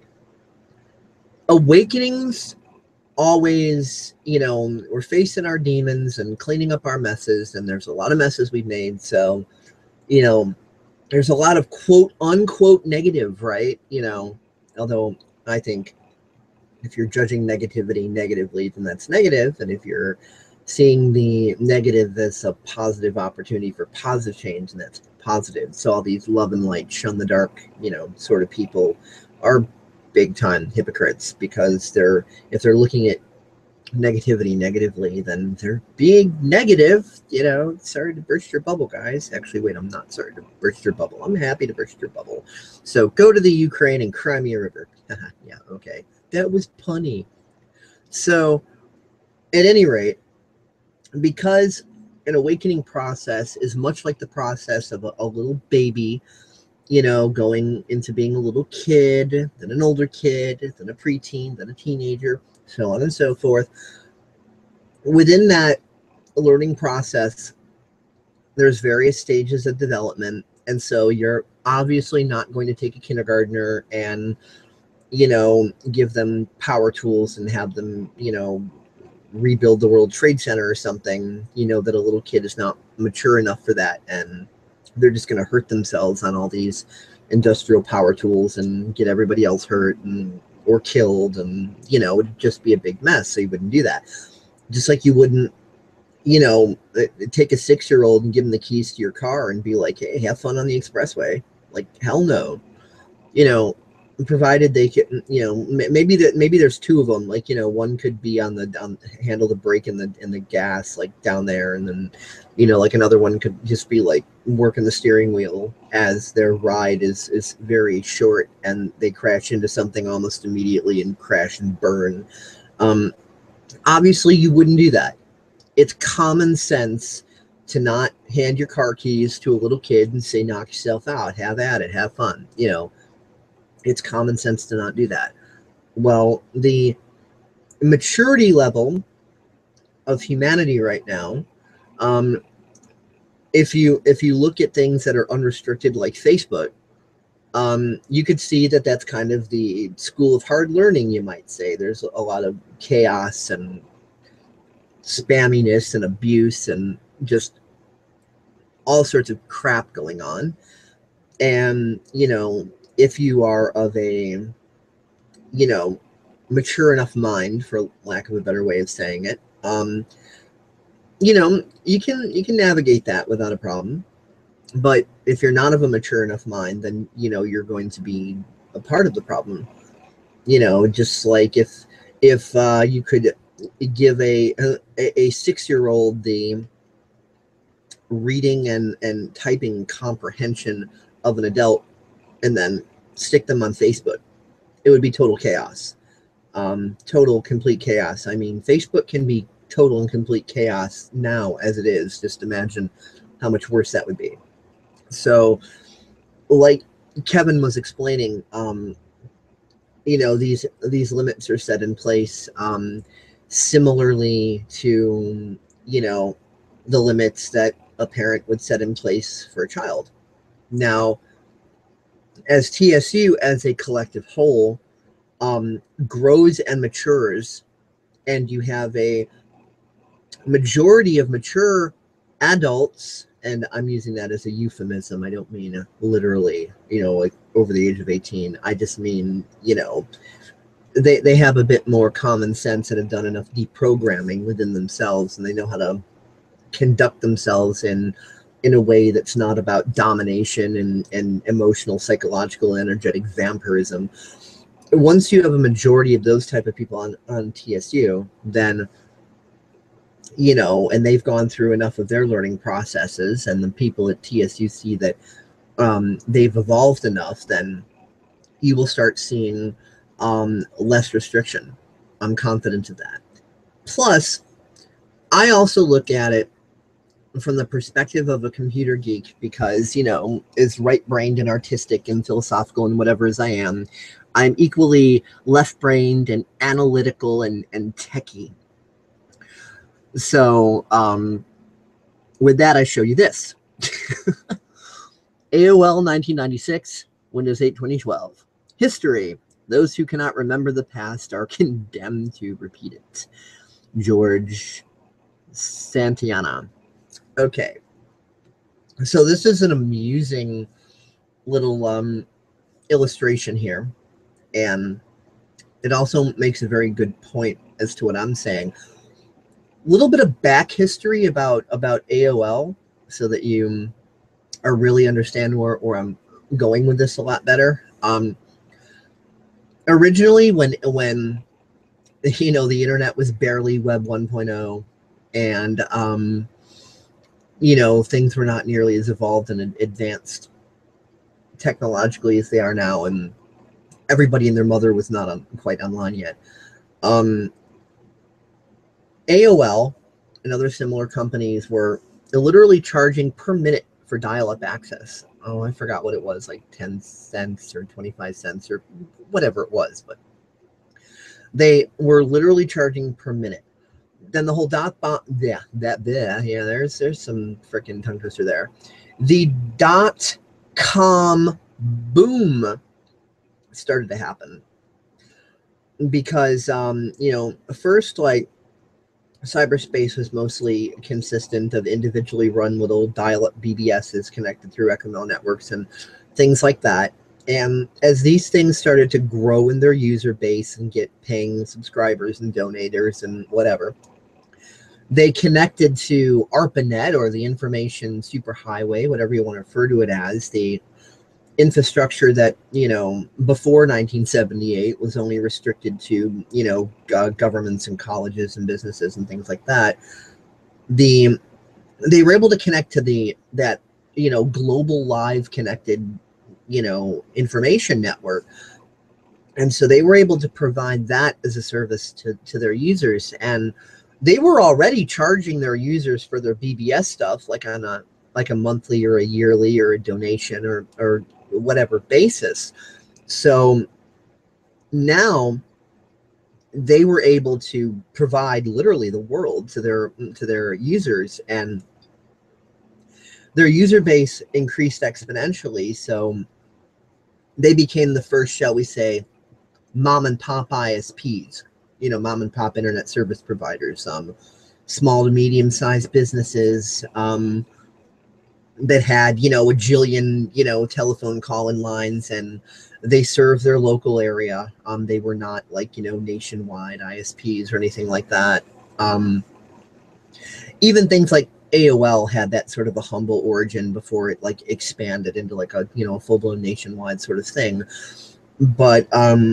Speaker 1: awakenings always, we're facing our demons and cleaning up our messes, and there's a lot of messes we've made. So, there's a lot of quote unquote negative, right? Although I think if you're judging negativity negatively, then that's negative. And if you're seeing the negative as a positive opportunity for positive change, and that's positive. So all these love and light, shun the dark, sort of people are big time hypocrites, because if they're looking at negativity negatively, then they're being negative. Sorry to burst your bubble, guys. Actually, wait, I'm not sorry to burst your bubble. I'm happy to burst your bubble. So go to the Ukraine and Crimea River. Yeah, okay. That was punny. So at any rate, because an awakening process is much like the process of a little baby, going into being a little kid, then an older kid, then a preteen, then a teenager, so on and so forth. Within that learning process, there's various stages of development. And so you're obviously not going to take a kindergartner and, give them power tools and have them, rebuild the World Trade Center or something, that a little kid is not mature enough for that. And they're just going to hurt themselves on all these industrial power tools and get everybody else hurt or killed. And, it would just be a big mess. So you wouldn't do that. Just like you wouldn't, take a 6-year-old and give them the keys to your car and be like, hey, have fun on the expressway. Like, hell no. Provided they can, maybe there's 2 of them. Like, one could be on handle the brake and the gas, like down there, and then, like another one could just be like working the steering wheel as their ride is very short and they crash into something almost immediately and crash and burn. Obviously, you wouldn't do that. it's common sense to not hand your car keys to a little kid and say, knock yourself out, have at it, have fun. You know, it's common sense to not do that. Well, the maturity level of humanity right now, if you look at things that are unrestricted like Facebook, you could see that that's kind of the school of hard learning, you might say. There's a lot of chaos and spamminess and abuse and just all sorts of crap going on. And, you know, if you are of a, you know, mature enough mind, for lack of a better way of saying it, you know, you can navigate that without a problem. But if you're not of a mature enough mind, then, you know, you're going to be a part of the problem. You know, just like if you could give a 6-year-old the reading and typing comprehension of an adult and then stick them on Facebook, it would be total chaos. Total, complete chaos. I mean, Facebook can be total and complete chaos now as it is. Just imagine how much worse that would be. So, like Kevin was explaining, you know, these limits are set in place similarly to, you know, the limits that a parent would set in place for a child. Now, as TSU as a collective whole grows and matures, and you have a majority of mature adults, and I'm using that as a euphemism. I don't mean literally, you know, like over the age of 18. I just mean, you know, they have a bit more common sense and have done enough deprogramming within themselves, and they know how to conduct themselves in a way that's not about domination and emotional, psychological, energetic vampirism. Once you have a majority of those type of people on TSU, then, you know, and they've gone through enough of their learning processes, and the people at TSU see that they've evolved enough, then you will start seeing less restriction. I'm confident of that. Plus, I also look at it from the perspective of a computer geek because, you know, as right-brained and artistic and philosophical and whatever as I am, I'm equally left-brained and analytical and techie. So with that, I show you this. AOL 1996, Windows 8 2012. History. Those who cannot remember the past are condemned to repeat it. George Santayana. Okay. So this is an amusing little illustration here. And it also makes a very good point as to what I'm saying. A little bit of back history about AOL so that you really understand where I'm going with this a lot better. Originally, when you know, the internet was barely Web 1.0, and you know, things were not nearly as evolved and advanced technologically as they are now, and everybody and their mother was not quite online yet. AOL and other similar companies were literally charging per minute for dial-up access. Oh, I forgot what it was, like 10 cents or 25 cents or whatever it was, but they were literally charging per minute. Then the whole there's some freaking tongue twister there. The .com boom started to happen because you know, first, like, cyberspace was mostly consistent of individually run little dial-up BBSs connected through XML networks and things like that. And as these things started to grow in their user base and get paying subscribers and donators and whatever, they connected to ARPANET, or the Information Superhighway, whatever you want to refer to it as, the infrastructure that, you know, before 1978 was only restricted to, you know, governments and colleges and businesses and things like that. They were able to connect to that, you know, global live connected, you know, information network. And so they were able to provide that as a service to their users. And they were already charging their users for their BBS stuff, like on a monthly or a yearly or a donation or whatever basis. So now they were able to provide literally the world to their users, and their user base increased exponentially. So they became the first, shall we say, mom and pop ISPs, mom and pop internet service providers, small to medium sized businesses that had, a jillion, telephone call-in lines, and they served their local area. They were not like, nationwide ISPs or anything like that. Even things like AOL had that sort of a humble origin before it like expanded into like a, a full-blown nationwide sort of thing. But,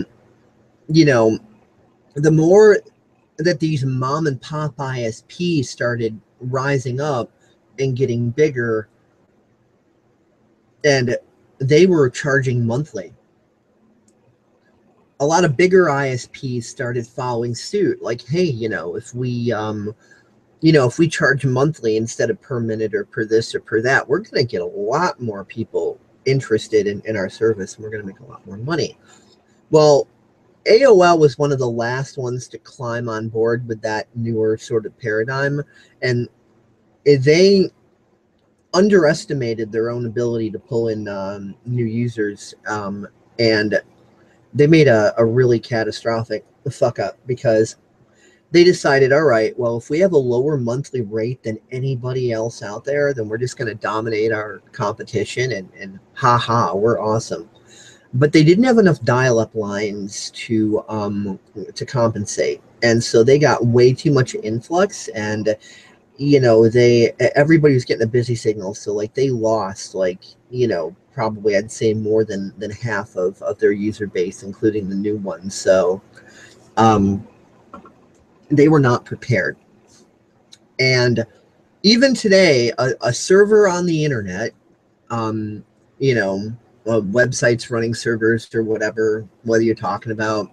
Speaker 1: the more that these mom and pop ISPs started rising up and getting bigger, and they were charging monthly, a lot of bigger ISPs started following suit. Like, hey, if we charge monthly instead of per minute or per this or per that, we're going to get a lot more people interested in our service, and we're going to make a lot more money. Well, AOL was one of the last ones to climb on board with that newer sort of paradigm, and they underestimated their own ability to pull in new users, and they made a really catastrophic fuck up, because they decided, all right, well, if we have a lower monthly rate than anybody else out there, then we're just going to dominate our competition, and we're awesome. But they didn't have enough dial-up lines to compensate, and so they got way too much influx, and everybody was getting a busy signal, so like they lost probably I'd say more than half of their user base, including the new ones. So they were not prepared, and even today, a server on the internet, websites running servers or whatever, whether you're talking about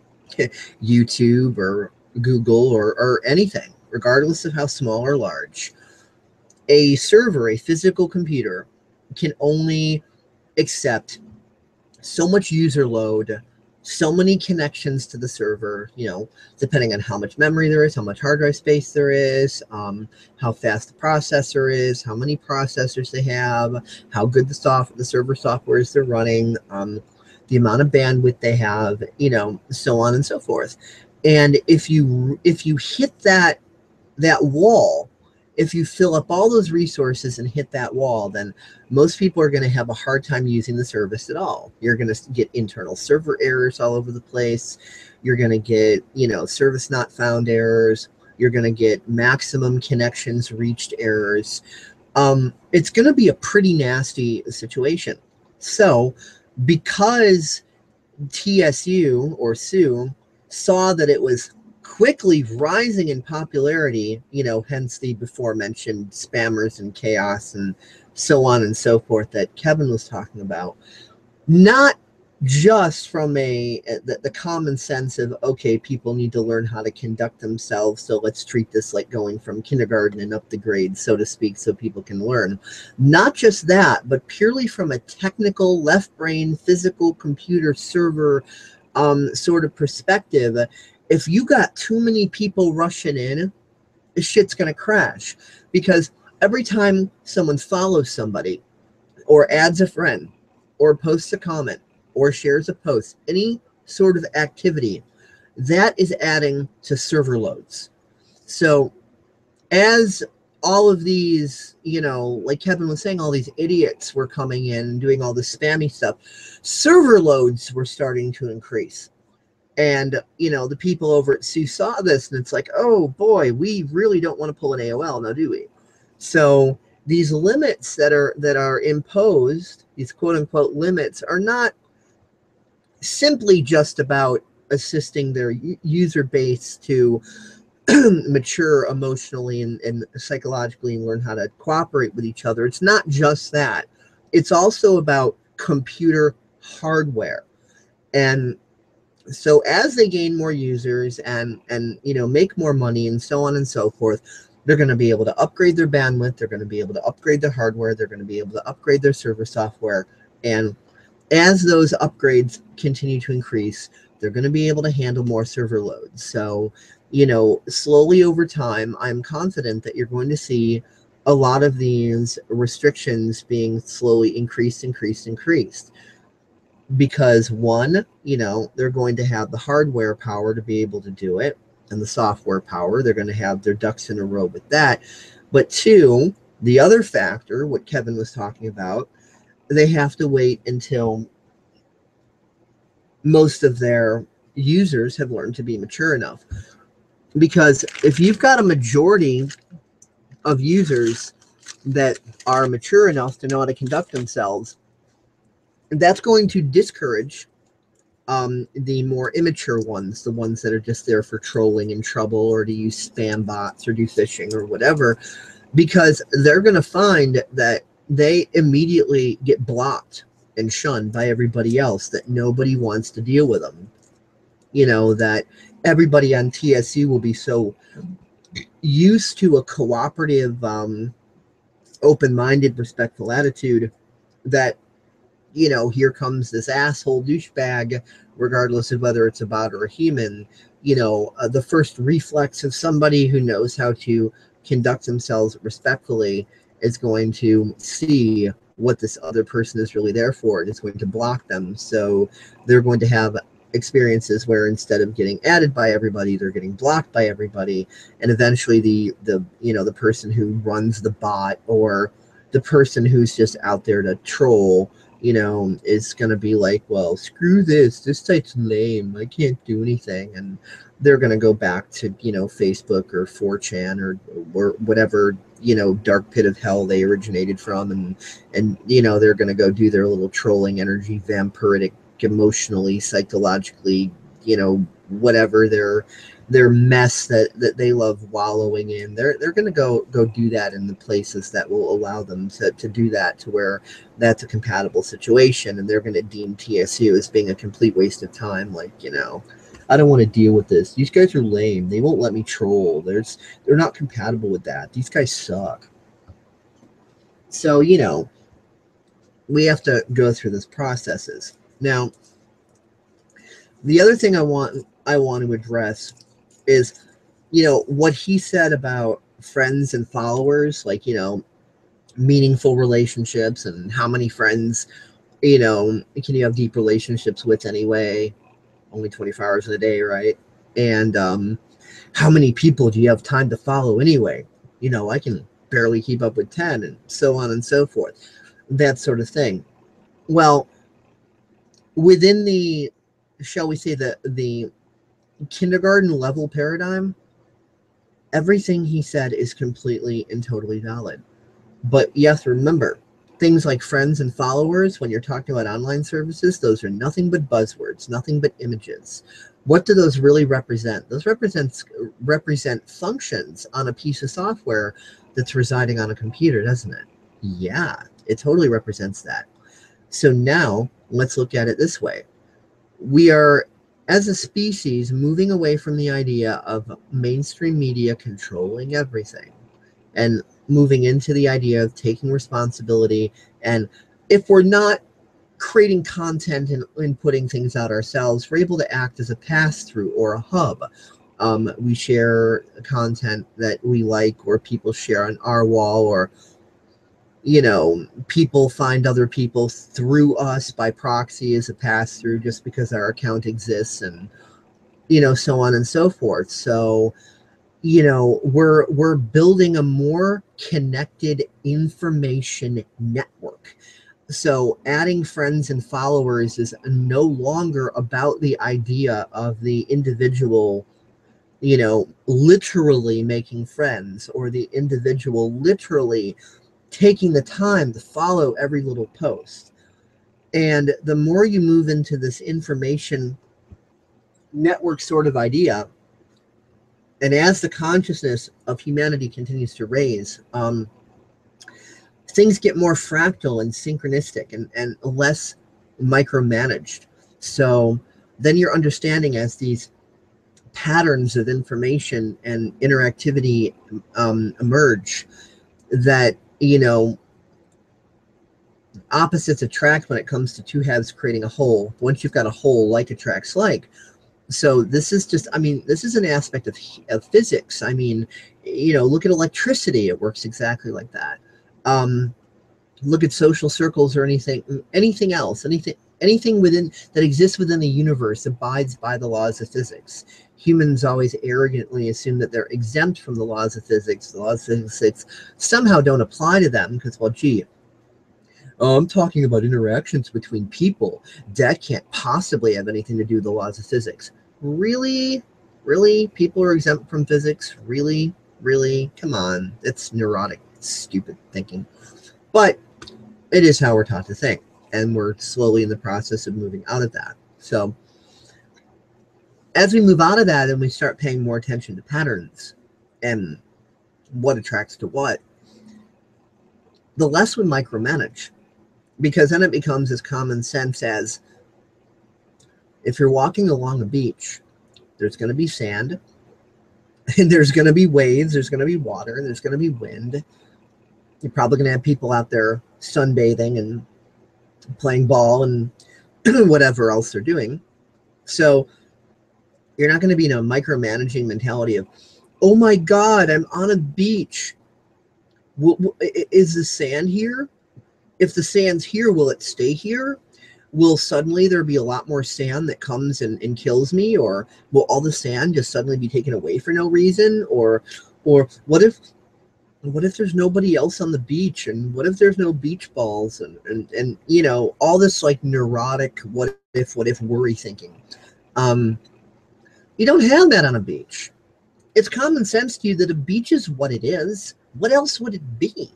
Speaker 1: YouTube or Google or anything, regardless of how small or large, a server, a physical computer, can only accept so much user load, so many connections to the server, depending on how much memory there is, how much hard drive space there is, how fast the processor is, how many processors they have, how good the server software is they're running, the amount of bandwidth they have, so on and so forth. And if you hit that wall, if you fill up all those resources and hit that wall, then most people are going to have a hard time using the service at all. You're going to get internal server errors all over the place. You're going to get, service not found errors. You're going to get maximum connections reached errors. It's going to be a pretty nasty situation. So because TSU or SU saw that it was quickly rising in popularity, hence the before mentioned spammers and chaos and so on and so forth that Kevin was talking about, not just from the common sense of, okay, people need to learn how to conduct themselves, so let's treat this like going from kindergarten and up the grades, so to speak, so people can learn. Not just that, but purely from a technical, left brain, physical computer server sort of perspective. If you got too many people rushing in, shit's going to crash, because every time someone follows somebody or adds a friend or posts a comment or shares a post, any sort of activity, that is adding to server loads. So as all of these, like Kevin was saying, all these idiots were coming in and doing all this spammy stuff, server loads were starting to increase. And, the people over at SU saw this, and it's like, oh boy, we really don't want to pull an AOL now, do we? So these limits that are imposed, these quote unquote limits, are not simply just about assisting their user base to mature emotionally and psychologically and learn how to cooperate with each other. It's not just that. It's also about computer hardware. And So as they gain more users and make more money and so on and so forth, they're going to be able to upgrade their bandwidth, they're going to be able to upgrade their hardware, they're going to be able to upgrade their server software. And as those upgrades continue to increase, they're going to be able to handle more server loads. So, slowly over time, I'm confident that you're going to see a lot of these restrictions being slowly increased. Because one, they're going to have the hardware power to be able to do it, and the software power. They're going to have their ducks in a row with that. But two, the other factor, what Kevin was talking about, they have to wait until most of their users have learned to be mature enough. Because if you've got a majority of users that are mature enough to know how to conduct themselves, that's going to discourage the more immature ones, the ones that are just there for trolling and trouble, or to use spam bots or do phishing or whatever, because they're going to find that they immediately get blocked and shunned by everybody else, that nobody wants to deal with them. That everybody on TSU will be so used to a cooperative, open-minded, respectful attitude that here comes this asshole douchebag, regardless of whether it's a bot or a human. The first reflex of somebody who knows how to conduct themselves respectfully is going to see what this other person is really there for, and it's going to block them. So they're going to have experiences where instead of getting added by everybody, they're getting blocked by everybody, and eventually the person who runs the bot, or the person who's just out there to troll, is going to be like, well, screw this site's lame, I can't do anything. And they're going to go back to, Facebook or 4chan or whatever, dark pit of hell they originated from. And they're going to go do their little trolling, energy, vampiric, emotionally, psychologically, whatever their mess that they love wallowing in. They're going to go do that in the places that will allow them to do that, to where that's a compatible situation, and they're going to deem TSU as being a complete waste of time. Like, I don't want to deal with this. These guys are lame. They won't let me troll. They're not compatible with that. These guys suck. So, we have to go through these processes. Now, the other thing I want to address is, what he said about friends and followers, like, meaningful relationships, and how many friends, can you have deep relationships with anyway? Only 24 hours in a day, right? And how many people do you have time to follow anyway? I can barely keep up with 10, and so on and so forth. That sort of thing. Well, within the, shall we say, the kindergarten level paradigm, everything he said is completely and totally valid. But you have to remember, things like friends and followers, when you're talking about online services, those are nothing but buzzwords, nothing but images. What do those really represent? Those represent functions on a piece of software that's residing on a computer, doesn't it? Yeah, it totally represents that. So now let's look at it this way. We are, as a species, moving away from the idea of mainstream media controlling everything, and moving into the idea of taking responsibility. And if we're not creating content and putting things out ourselves, we're able to act as a pass-through or a hub. We share content that we like, or people share on our wall, or people find other people through us by proxy as a pass-through, just because our account exists, and so on and so forth. So we're building a more connected information network. So adding friends and followers is no longer about the idea of the individual, literally making friends, or the individual literally taking the time to follow every little post. And the more you move into this information network sort of idea, and as the consciousness of humanity continues to raise, things get more fractal and synchronistic, and less micromanaged. So then you're understanding as these patterns of information and interactivity emerge that, you know, opposites attract when it comes to two halves creating a whole. Once you've got a whole, like attracts like. So this is just, I mean, this is an aspect of physics. I mean, you know, look at electricity. It works exactly like that. Look at social circles or anything else, anything within that exists within the universe abides by the laws of physics. Humans always arrogantly assume that they're exempt from the laws of physics. The laws of physics somehow don't apply to them because, well, gee, I'm talking about interactions between people. That can't possibly have anything to do with the laws of physics. Really? Really? People are exempt from physics? Really? Really? Come on. It's neurotic, stupid thinking. But it is how we're taught to think, and we're slowly in the process of moving out of that. So as we move out of that and we start paying more attention to patterns and what attracts to what, the less we micromanage, because then it becomes as common sense as if you're walking along a beach, there's going to be sand, and there's going to be waves, there's going to be water, and there's going to be wind. You're probably going to have people out there sunbathing and playing ball and whatever else they're doing. So you're not going to be in a micromanaging mentality of, oh my God, I'm on a beach. Is the sand here? If the sand's here, will it stay here? Will suddenly there be a lot more sand that comes and kills me? Or will all the sand just suddenly be taken away for no reason? Or what if there's nobody else on the beach? And what if there's no beach balls? And you know, all this like neurotic what if worry thinking. You don't have that on a beach. It's common sense to you that a beach is what it is. What else would it be?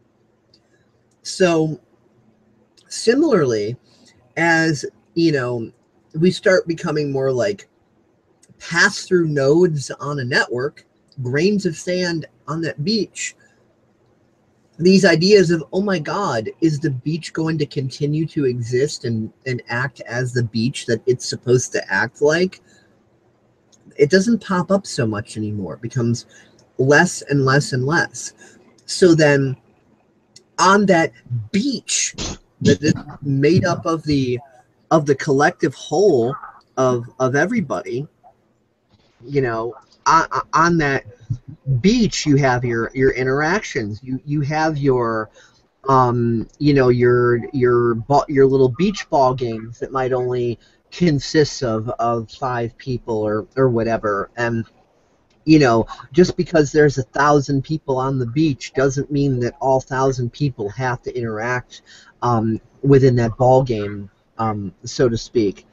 Speaker 1: So similarly, as you know, we start becoming more like pass-through nodes on a network, grains of sand on that beach, these ideas of, oh my God, is the beach going to continue to exist and act as the beach that it's supposed to act like? It doesn't pop up so much anymore. It becomes less and less and less. So then on that beach that is made up of the collective whole of everybody, you know, on that beach you have your interactions, you have your you know, your little beach ball games that might only consist of 5 people or whatever. And you know, just because there's 1,000 people on the beach doesn't mean that all 1,000 people have to interact within that ball game, so to speak.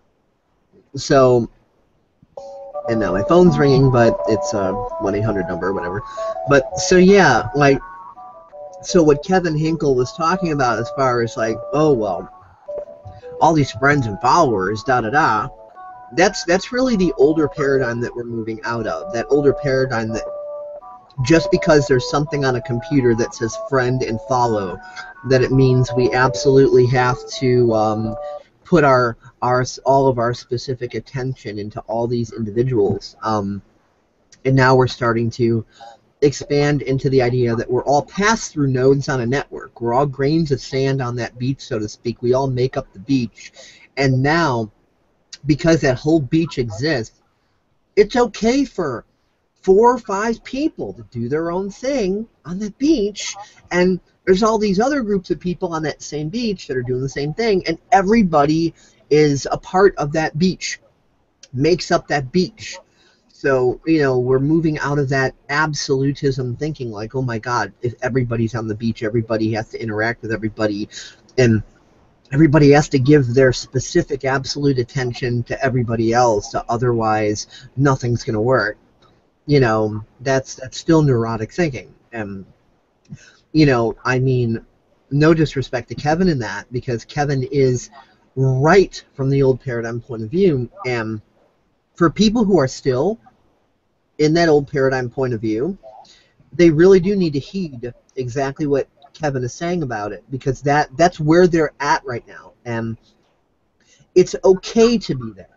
Speaker 1: So, and now my phone's ringing, but it's a 1-800 number or whatever. But so yeah, like, so what Kevin Hinkle was talking about as far as like, oh well, all these friends and followers, da da da. That's really the older paradigm that we're moving out of. That older paradigm that just because there's something on a computer that says friend and follow, that it means we absolutely have to put all of our specific attention into all these individuals. And now we're starting to expand into the idea that we're all pass-through nodes on a network. We're all grains of sand on that beach, so to speak. We all make up the beach. And now, because that whole beach exists, it's okay for 4 or 5 people to do their own thing on the beach, and there's all these other groups of people on that same beach that are doing the same thing, and everybody is a part of that beach, makes up that beach. So, you know, we're moving out of that absolutism thinking like, oh my God, if everybody's on the beach, everybody has to interact with everybody, and everybody has to give their specific absolute attention to everybody else, otherwise nothing's going to work. You know, that's still neurotic thinking. And, you know, I mean, no disrespect to Kevin in that, because Kevin is right from the old paradigm point of view. And for people who are still in that old paradigm point of view, they really do need to heed exactly what Kevin is saying about it, because that's where they're at right now, and it's okay to be there.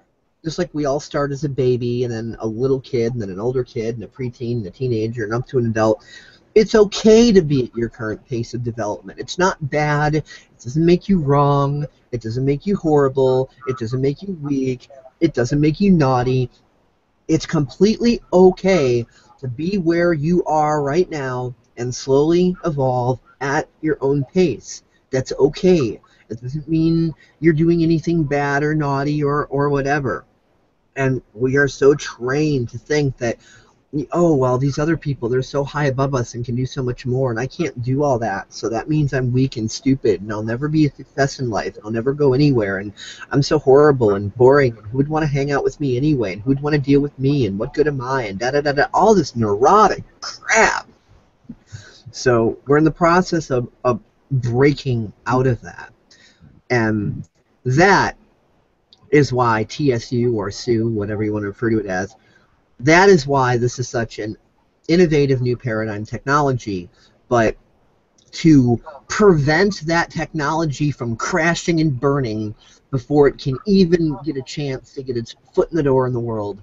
Speaker 1: Just like we all start as a baby, and then a little kid, and then an older kid, and a preteen, and a teenager, and up to an adult. It's okay to be at your current pace of development. It's not bad. It doesn't make you wrong. It doesn't make you horrible. It doesn't make you weak. It doesn't make you naughty. It's completely okay to be where you are right now and slowly evolve at your own pace. That's okay. It doesn't mean you're doing anything bad or naughty or whatever. And we are so trained to think that, oh, well, these other people, they're so high above us and can do so much more, and I can't do all that, so that means I'm weak and stupid, and I'll never be a success in life, and I'll never go anywhere, and I'm so horrible and boring, and who would want to hang out with me anyway, and who would want to deal with me, and what good am I, and da-da-da-da, all this neurotic crap. So we're in the process of breaking out of that, and that is why TSU or SU, whatever you want to refer to it as, that is why this is such an innovative new paradigm technology. But to prevent that technology from crashing and burning before it can even get a chance to get its foot in the door in the world,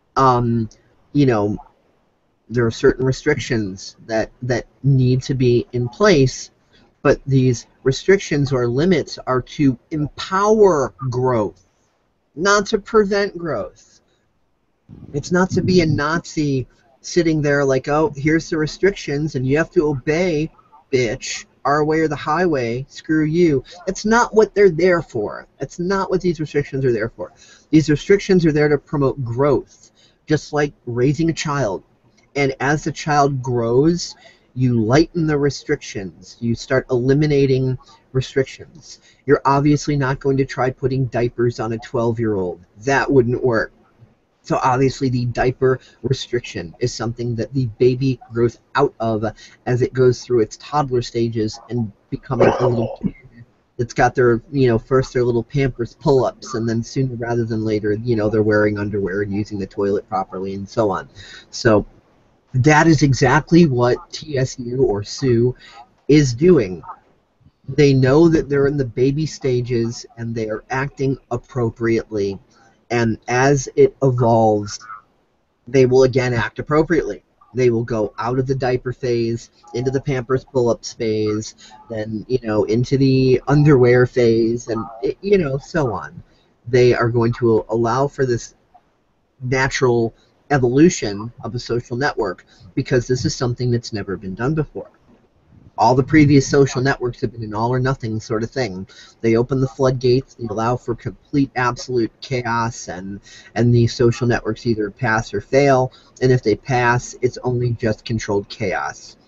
Speaker 1: you know, there are certain restrictions that need to be in place, but these restrictions or limits are to empower growth, not to prevent growth. It's not to be a Nazi sitting there like, oh, here's the restrictions and you have to obey, bitch, our way or the highway, screw you. That's not what they're there for. That's not what these restrictions are there for. These restrictions are there to promote growth, just like raising a child. And as the child grows, you lighten the restrictions. You start eliminating restrictions. You're obviously not going to try putting diapers on a 12-year-old. That wouldn't work. So obviously the diaper restriction is something that the baby grows out of as it goes through its toddler stages and becoming a little kid. It's got their, first their little Pampers pull-ups, and then sooner rather than later, they're wearing underwear and using the toilet properly and so on. So that is exactly what TSU or SU is doing. They know that they're in the baby stages and they are acting appropriately. And as it evolves, they will again act appropriately. They will go out of the diaper phase, into the Pampers pull-ups phase, then, into the underwear phase, and, so on. They are going to allow for this natural evolution of a social network because this is something that's never been done before. All the previous social networks have been an all or nothing sort of thing. They open the floodgates, they allow for complete absolute chaos, and these social networks either pass or fail, and if they pass, it's only just controlled chaos.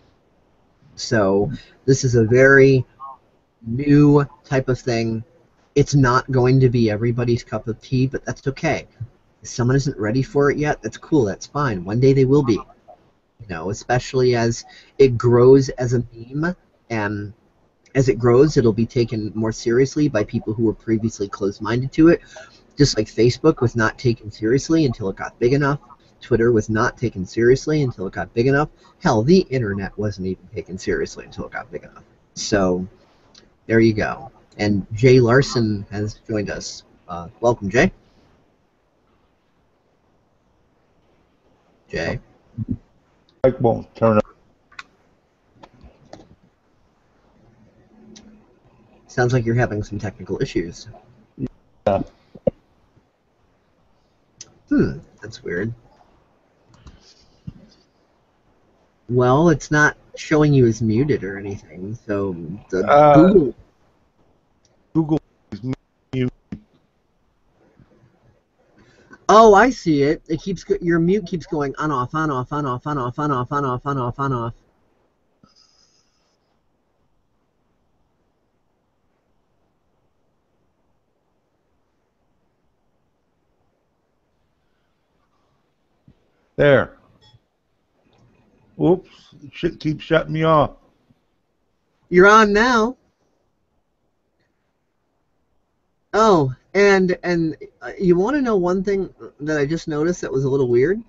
Speaker 1: So this is a very new type of thing. It's not going to be everybody's cup of tea, but that's okay. If someone isn't ready for it yet, that's cool, that's fine. One day they will be. Especially as it grows as a meme, and as it grows, it'll be taken more seriously by people who were previously closed-minded to it. Just like Facebook was not taken seriously until it got big enough. Twitter was not taken seriously until it got big enough. Hell, the internet wasn't even taken seriously until it got big enough. So, there you go. And Jay Larson has joined us. Welcome, Jay. Jay.
Speaker 3: Mic won't turn up.
Speaker 1: Sounds like you're having some technical issues.
Speaker 3: Yeah.
Speaker 1: That's weird. Well, it's not showing you as muted or anything, so the
Speaker 3: Google is mute.
Speaker 1: Oh, I see it. It keeps your mute keeps going on off, on off, on off, on off, on off, on off, on off, on off.
Speaker 3: There. Oops. Shit keeps shutting me off.
Speaker 1: You're on now. Oh, and you want to know one thing that I just noticed that was a little weird?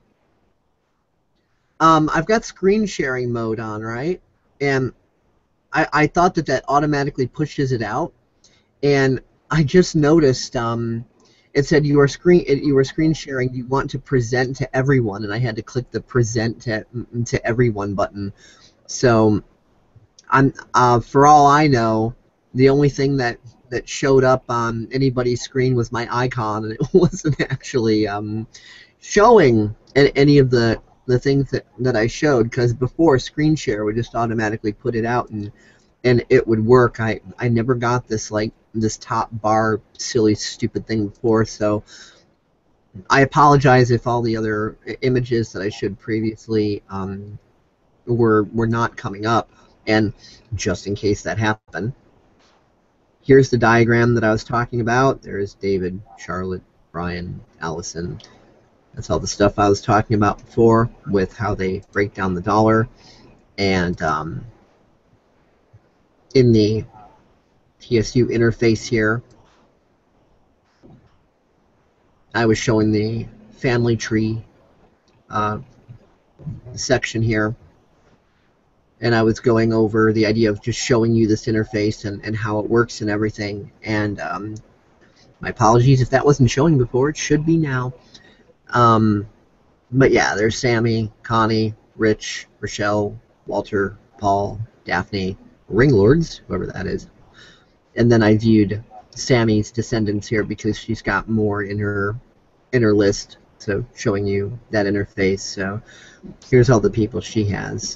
Speaker 1: I've got screen sharing mode on, right? And I thought that automatically pushes it out. And I just noticed it said you are screen sharing. You want to present to everyone, and I had to click the present to everyone button. So I'm for all I know, the only thing that showed up on anybody's screen was my icon, and it wasn't actually showing any of the things that I showed, because before screen share would just automatically put it out and it would work. I never got this this top bar silly stupid thing before, so I apologize if all the other images that I showed previously were not coming up, and just in case that happened, here's the diagram that I was talking about. There's David, Charlotte, Brian, Allison. That's all the stuff I was talking about before with how they break down the dollar. And in the TSU interface here, I was showing the family tree section here. And I was going over the idea of just showing you this interface and how it works and everything. And my apologies if that wasn't showing before. It should be now. But yeah, there's Sammy, Connie, Rich, Rochelle, Walter, Paul, Daphne, Ringlords, whoever that is. And then I viewed Sammy's descendants here because she's got more in her list, so showing you that interface. So here's all the people she has.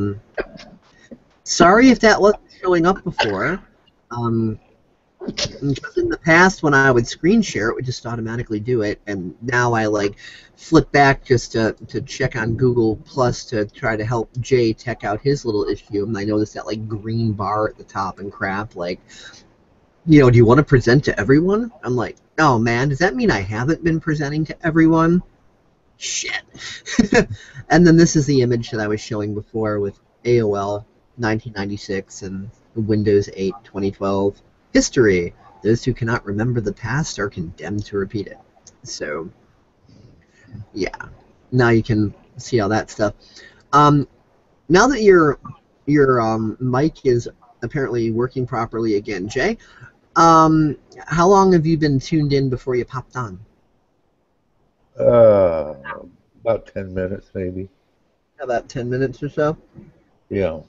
Speaker 1: Sorry if that wasn't showing up before. Because in the past, when I would screen share, it would just automatically do it, and now I flip back just to check on Google Plus to try to help Jay tech out his little issue, and I noticed that green bar at the top and crap, do you want to present to everyone? I'm like, oh man, does that mean I haven't been presenting to everyone? Shit. And then this is the image that I was showing before with AOL 1996 and Windows 8 2012. History. Those who cannot remember the past are condemned to repeat it. So, yeah. Now you can see all that stuff. Now that your mic is apparently working properly again, Jay, how long have you been tuned in before you popped on?
Speaker 3: About 10 minutes, maybe.
Speaker 1: About 10 minutes or so?
Speaker 3: Yeah.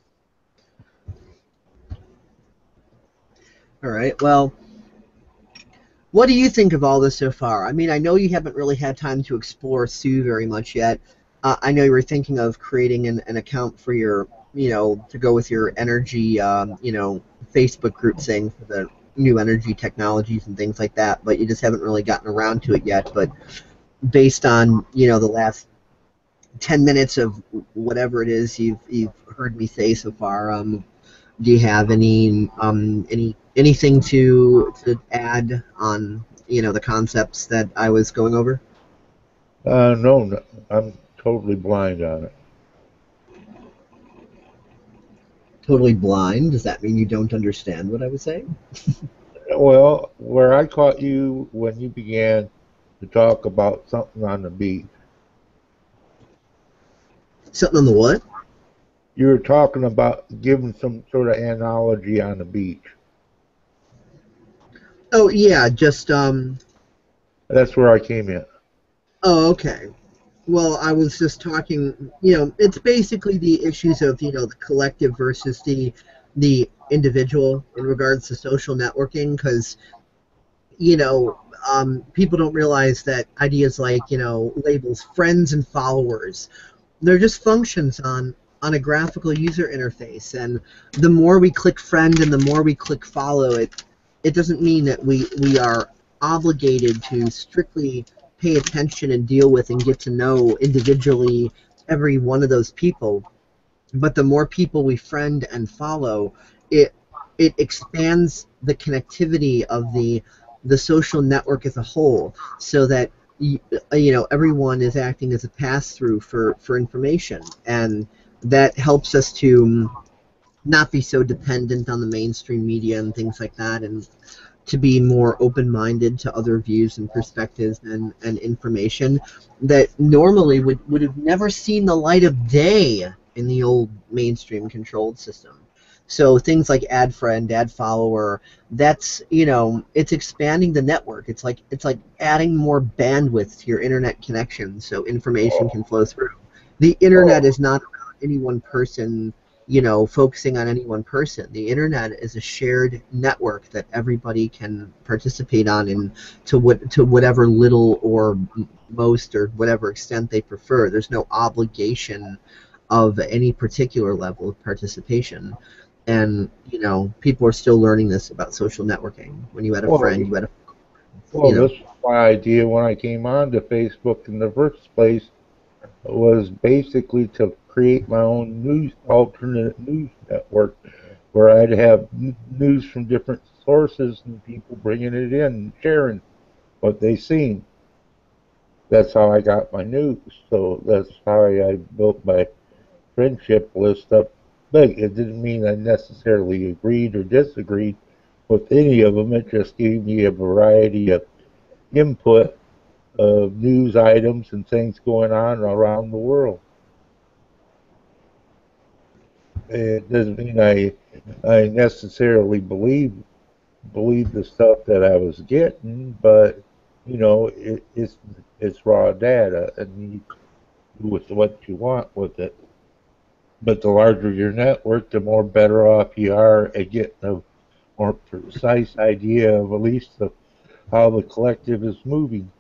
Speaker 1: All right, well, what do you think of all this so far? I mean, I know you haven't really had time to explore Sue very much yet. I know you were thinking of creating an account for your, to go with your energy, Facebook group thing for the new energy technologies and things like that, but you just haven't really gotten around to it yet. But based on, the last 10 minutes of whatever it is you've heard me say so far, do you have anything to add on the concepts that I was going over?
Speaker 3: No, I'm totally blind on it.
Speaker 1: Totally blind? Does that mean you don't understand what I was saying?
Speaker 3: Well, where I caught you when you began to talk about something on the beach.
Speaker 1: Something on the what?
Speaker 3: You were talking about giving some sort of analogy on the beach.
Speaker 1: Oh yeah, just
Speaker 3: That's where I came in.
Speaker 1: Oh, okay. Well, I was just talking. It's basically the issues of the collective versus the individual in regards to social networking, because people don't realize that ideas like labels friends and followers, they're just functions on a graphical user interface, and the more we click friend and the more we click follow, it doesn't mean that we are obligated to strictly pay attention and deal with and get to know individually every one of those people. But the more people we friend and follow, it expands the connectivity of the social network as a whole, so that everyone is acting as a pass-through for information, and that helps us to not be so dependent on the mainstream media and things like that, and to be more open-minded to other views and perspectives and information that normally would have never seen the light of day in the old mainstream controlled system. So things like add friend, add follower, that's, it's expanding the network. It's like adding more bandwidth to your internet connection so information
Speaker 3: Oh,
Speaker 1: can flow through. The internet
Speaker 3: oh,
Speaker 1: is not about any one person, focusing on any one person. The internet is a shared network that everybody can participate on in to whatever little or most or whatever extent they prefer. There's no obligation of any particular level of participation. And people are still learning this about social networking. When you had a
Speaker 3: well,
Speaker 1: friend, you had a
Speaker 3: well,
Speaker 1: you know
Speaker 3: this was my idea when I came on to Facebook in the first place. Was basically to create my own alternate news network where I'd have news from different sources and people bringing it in and sharing what they seen. That's how I got my news. So that's how I built my friendship list up big. It didn't mean I necessarily agreed or disagreed with any of them. It just gave me a variety of input of news items and things going on around the world. It doesn't mean I necessarily believe the stuff that I was getting, but it's raw data, and you do with what you want with it. But the larger your network, the more better off you are at getting a more precise idea of at least how the collective is moving.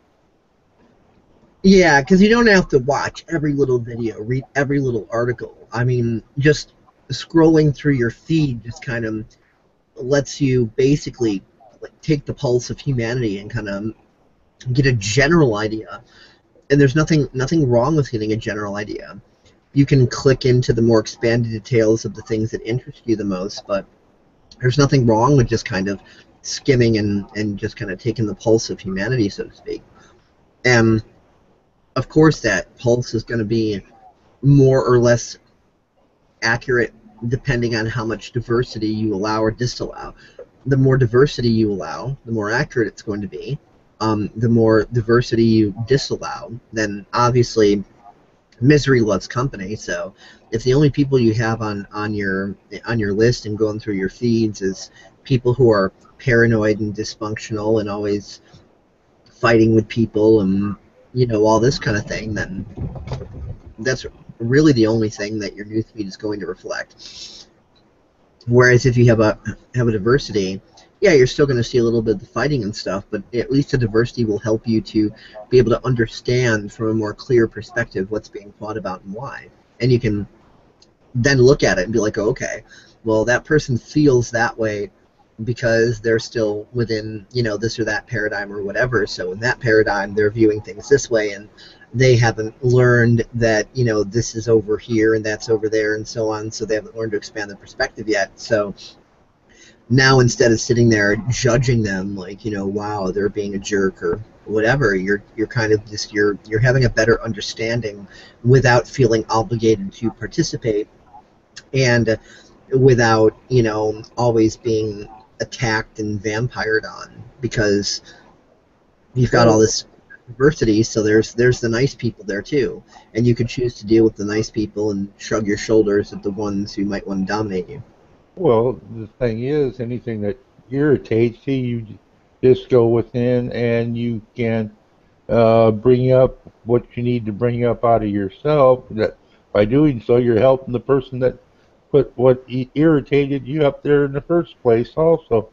Speaker 1: Yeah, because you don't have to watch every little video, read every little article. I mean, just scrolling through your feed just kind of lets you basically like take the pulse of humanity and kind of get a general idea. And there's nothing wrong with getting a general idea. You can click into the more expanded details of the things that interest you the most, but there's nothing wrong with just kind of skimming and just kind of taking the pulse of humanity, so to speak. And of course, that pulse is going to be more or less accurate depending on how much diversity you allow or disallow. The more diversity you allow, the more accurate it's going to be. The more diversity you disallow, then obviously misery loves company. So if the only people you have on your list and going through your feeds is people who are paranoid and dysfunctional and always fighting with people and all this kind of thing, then that's really the only thing that your newsfeed is going to reflect. Whereas if you have a diversity, yeah, you're still going to see a little bit of the fighting and stuff, but at least the diversity will help you to be able to understand from a more clear perspective what's being thought about and why. And you can then look at it and be like, oh, okay, well, that person feels that way because they're still within this or that paradigm or whatever. So in that paradigm, they're viewing things this way, and they haven't learned that this is over here and that's over there and so on. So they haven't learned to expand their perspective yet. So now instead of sitting there judging them like wow, they're being a jerk or whatever, you're kind of just you're having a better understanding without feeling obligated to participate and without always being attacked and vampired on because you've got all
Speaker 3: Well,
Speaker 1: this diversity. So there's the nice people there too, and you could choose to deal with the nice people and shrug your shoulders at the ones who might want to dominate you.
Speaker 3: well, the thing is, anything that irritates you, you just go within and you can bring up what you need to bring up out of yourself. That by doing so, you're helping the person that put what irritated you up there in the first place. Also,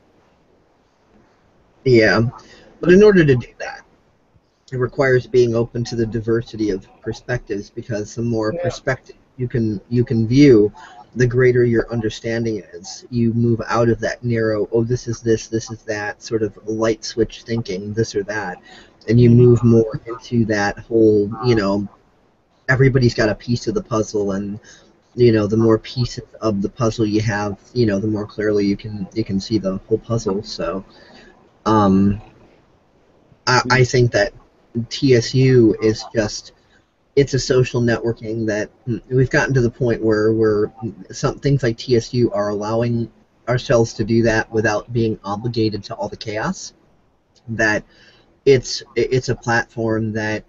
Speaker 1: Yeah, but in order to do that, it requires being open to the diversity of perspectives because the more
Speaker 3: yeah.
Speaker 1: perspective you can view, the greater your understanding is. You move out of that narrow, oh, this is that sort of light switch thinking, this or that, and you
Speaker 3: Mhm.
Speaker 1: move more into that whole, everybody's got a piece of the puzzle, and the more pieces of the puzzle you have, the more clearly you can see the whole puzzle. So um, I think that TSU is just it's a social networking that we've gotten to the point where some things like TSU are allowing ourselves to do that without being obligated to all the chaos. That it's a platform that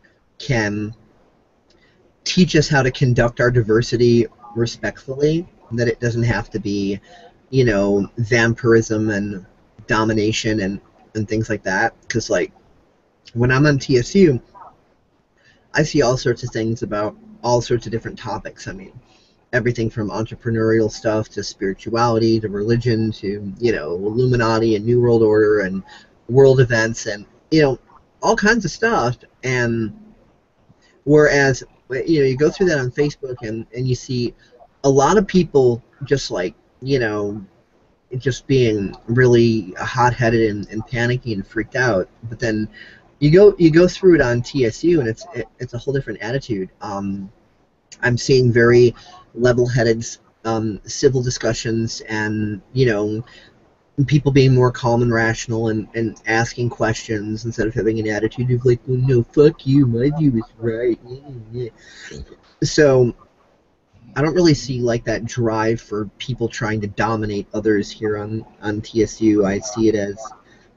Speaker 1: can teach us how to conduct our diversity respectfully that it doesn't have to be, vampirism and domination and things like that. Because, like, when I'm on TSU, I see all sorts of things about all sorts of different topics. I mean, everything from entrepreneurial stuff to spirituality to religion to, Illuminati and New World Order and world events and, all kinds of stuff. And whereas, you go through that on Facebook and you see a lot of people just like, just being really hot-headed and panicky and freaked out. But then you go through it on TSU and it's a whole different attitude. I'm seeing very level-headed civil discussions and, people being more calm and rational and asking questions instead of having an attitude of like, well, no, fuck you, my view is right. So I don't really see like that drive for people trying to dominate others here on TSU. I see it as,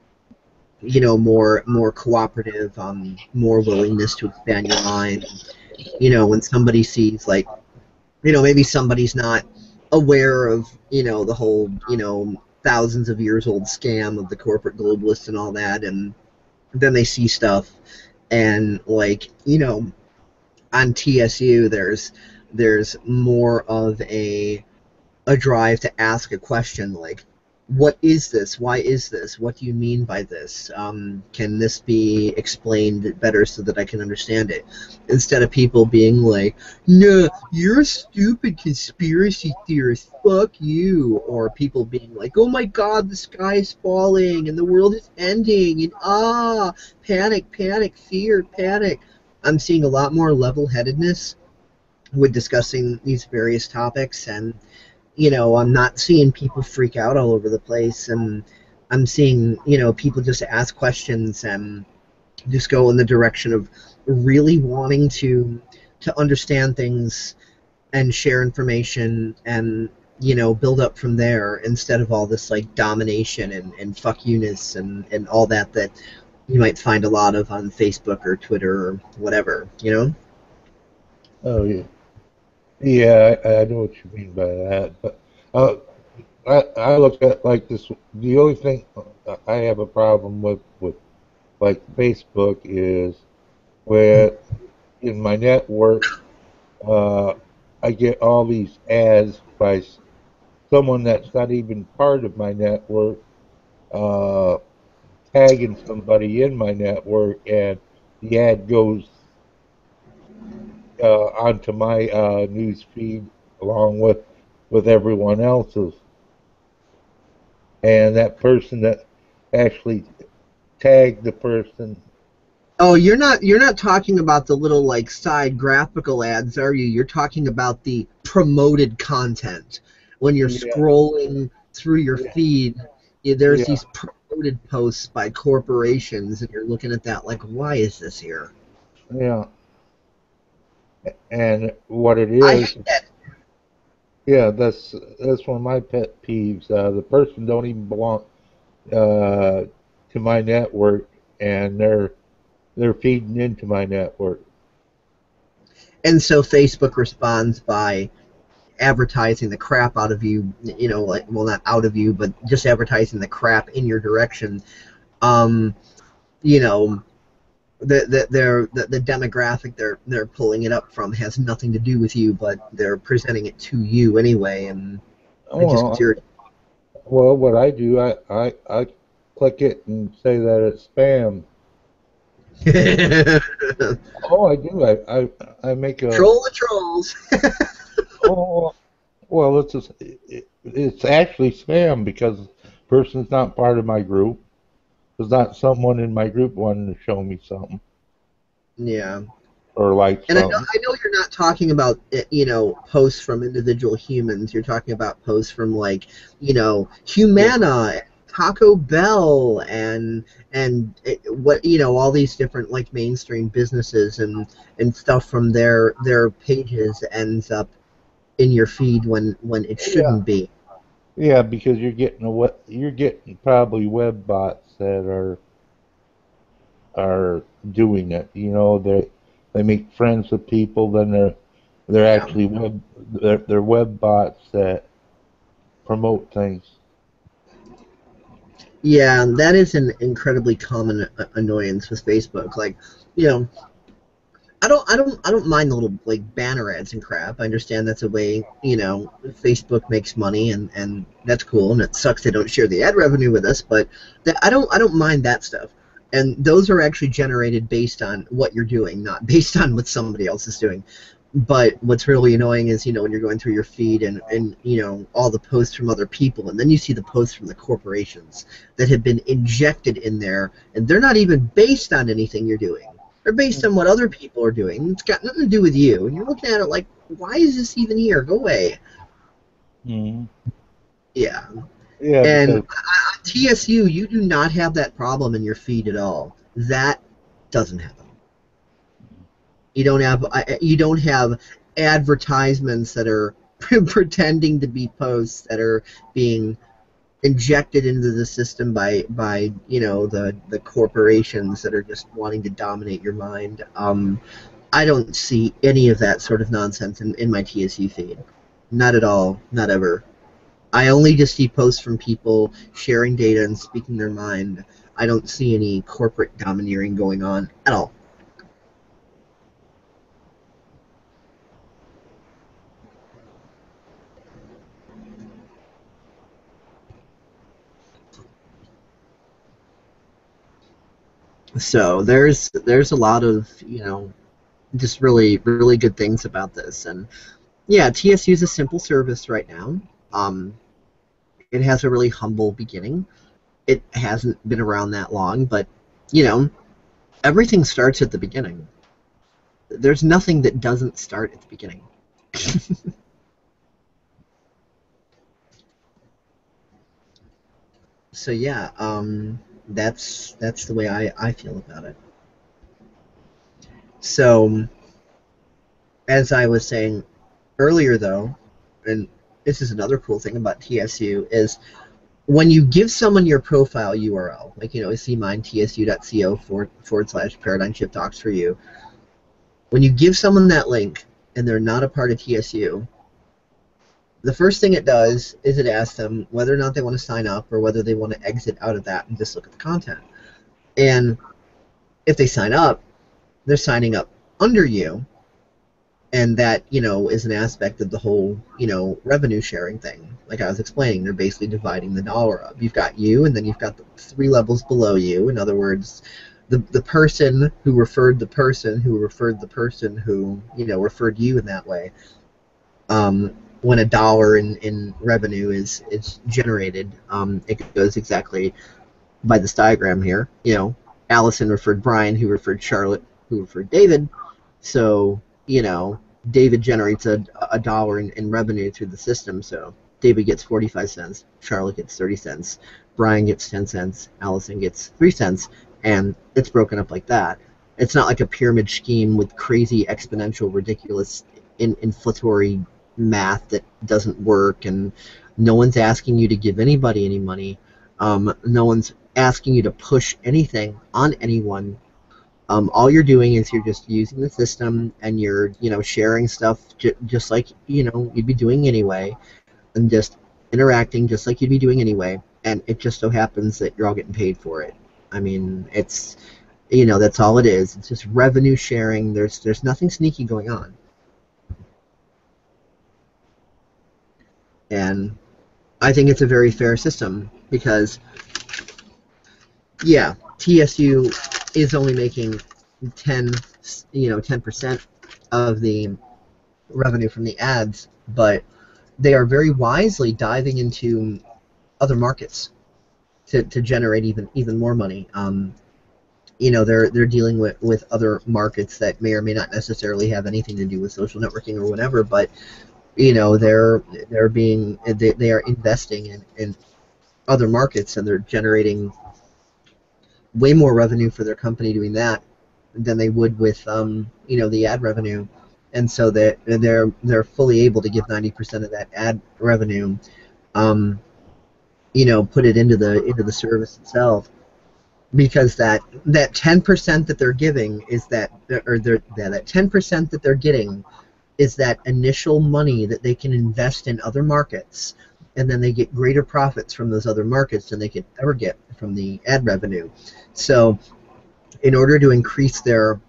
Speaker 1: more cooperative, more willingness to expand your mind. When somebody sees like, maybe somebody's not aware of, the whole, thousands of years old scam of the corporate globalists and all that, and then they see stuff and like, on TSU there's more of a drive to ask a question like, what is this? Why is this? What do you mean by this? Can this be explained better so that I can understand it? Instead of people being like, no, you're a stupid conspiracy theorist, fuck you. Or people being like, oh my god, the sky is falling and the world is ending and panic, panic, fear, panic. I'm seeing a lot more level-headedness with discussing these various topics, and I'm not seeing people freak out all over the place, and I'm seeing, people just ask questions and just go in the direction of really wanting to understand things and share information and, build up from there instead of all this, like, domination and fuck you-ness and all that you might find a lot of on Facebook or Twitter or whatever,
Speaker 3: Oh, yeah. Yeah, I know what you mean by that, but I look at like this. The only thing I have a problem with like Facebook is where in my network uh, I get all these ads by someone that's not even part of my network, uh, tagging somebody in my network, and the ad goes onto my news feed along with everyone else's. And that person that actually tagged the person.
Speaker 1: Oh, you're not talking about the little like side graphical ads, are you? You're talking about the promoted content. When you're
Speaker 3: Yeah,
Speaker 1: scrolling through your
Speaker 3: yeah,
Speaker 1: feed, there's
Speaker 3: yeah,
Speaker 1: these promoted posts by corporations, and you're looking at that like, why is this here?
Speaker 3: yeah. And what it
Speaker 1: I
Speaker 3: is,
Speaker 1: hate that.
Speaker 3: yeah, that's one of my pet peeves. The person don't even belong to my network, and they're feeding into my network.
Speaker 1: And so Facebook responds by advertising the crap out of you, like, well, not out of you, but just advertising the crap in your direction. Um, you know, the demographic they're pulling it up from has nothing to do with you, but they're presenting it to you anyway, and it just gets
Speaker 3: Well,
Speaker 1: irritating.
Speaker 3: well, what I do, I click it and say that it's spam. Oh, I do. I make a.
Speaker 1: Troll the trolls.
Speaker 3: Oh, well, it's actually spam because the person's not part of my group. There's not someone in my group wanting to show me something
Speaker 1: Yeah.
Speaker 3: or like
Speaker 1: And
Speaker 3: something.
Speaker 1: I know you're not talking about, posts from individual humans. You're talking about posts from, like,
Speaker 3: Yeah,
Speaker 1: Humana, Taco Bell, and what, all these different, like, mainstream businesses and stuff from their pages ends up in your feed when it
Speaker 3: yeah,
Speaker 1: shouldn't be.
Speaker 3: yeah. Because you're getting probably web bots that are doing it. They make friends with people, then they're
Speaker 1: Yeah.
Speaker 3: actually they're web bots that promote things.
Speaker 1: Yeah, that is an incredibly common annoyance with Facebook. Like, you know, I don't mind the little like banner ads and crap. I understand that's a way, Facebook makes money, and that's cool. And it sucks they don't share the ad revenue with us, but I don't mind that stuff. And those are actually generated based on what you're doing, not based on what somebody else is doing. But what's really annoying is, when you're going through your feed and all the posts from other people, and then you see the posts from the corporations that have been injected in there, and they're not even based on anything you're doing. They're based on what other people are doing. It's got nothing to do with you. And you're looking at it like, why is this even here? Go away.
Speaker 3: Mm-hmm.
Speaker 1: Yeah.
Speaker 3: Yeah,
Speaker 1: And
Speaker 3: because
Speaker 1: on TSU, you do not have that problem in your feed at all. That doesn't happen. You don't have advertisements that are pretending to be posts that are being injected into the system by the corporations that are just wanting to dominate your mind. I don't see any of that sort of nonsense in my TSU feed. Not at all. Not ever. I only just see posts from people sharing data and speaking their mind. I don't see any corporate domineering going on at all. So there's a lot of just really really good things about this. And yeah, TSU is a simple service right now. It has a really humble beginning. It hasn't been around that long, but everything starts at the beginning. There's nothing that doesn't start at the beginning. So yeah, that's the way I feel about it. So as I was saying earlier, though, and this is another cool thing about TSU, is when you give someone your profile URL, like see mine tsu.co /paradigm shift docs for you. When you give someone that link and they're not a part of TSU, the first thing it does is it asks them whether or not they want to sign up or whether they want to exit out of that and just look at the content. And if they sign up, they're signing up under you, and that is an aspect of the whole revenue sharing thing. Like I was explaining, they're basically dividing the dollar up. You've got you, and then you've got the 3 levels below you. In other words, the person who referred the person who referred the person who referred you in that way. When $1 in revenue is generated, it goes exactly by this diagram here. Allison referred Brian, who referred Charlotte, who referred David. So David generates a dollar in revenue through the system. So David gets 45 cents, Charlotte gets 30 cents, Brian gets 10 cents, Allison gets 3 cents, and it's broken up like that. It's not like a pyramid scheme with crazy exponential, ridiculous, inflationary math that doesn't work, and no one's asking you to give anybody any money. No one's asking you to push anything on anyone. All you're doing is you're just using the system, and you're sharing stuff just like you'd be doing anyway, and just interacting just like you'd be doing anyway. And it just so happens that you're all getting paid for it. I mean, it's that's all it is. It's just revenue sharing. There's nothing sneaky going on. And I think it's a very fair system because, yeah, TSU is only making 10% of the revenue from the ads, but they are very wisely diving into other markets to generate even more money. They're dealing with other markets that may or may not necessarily have anything to do with social networking or whatever, but they are investing in other markets, and they're generating way more revenue for their company doing that than they would with the ad revenue. And so that they're fully able to give 90% of that ad revenue, put it into the service itself, because that 10% that they're giving is that 10% that they're getting is that initial money that they can invest in other markets, and then they get greater profits from those other markets than they could ever get from the ad revenue. So in order to increase their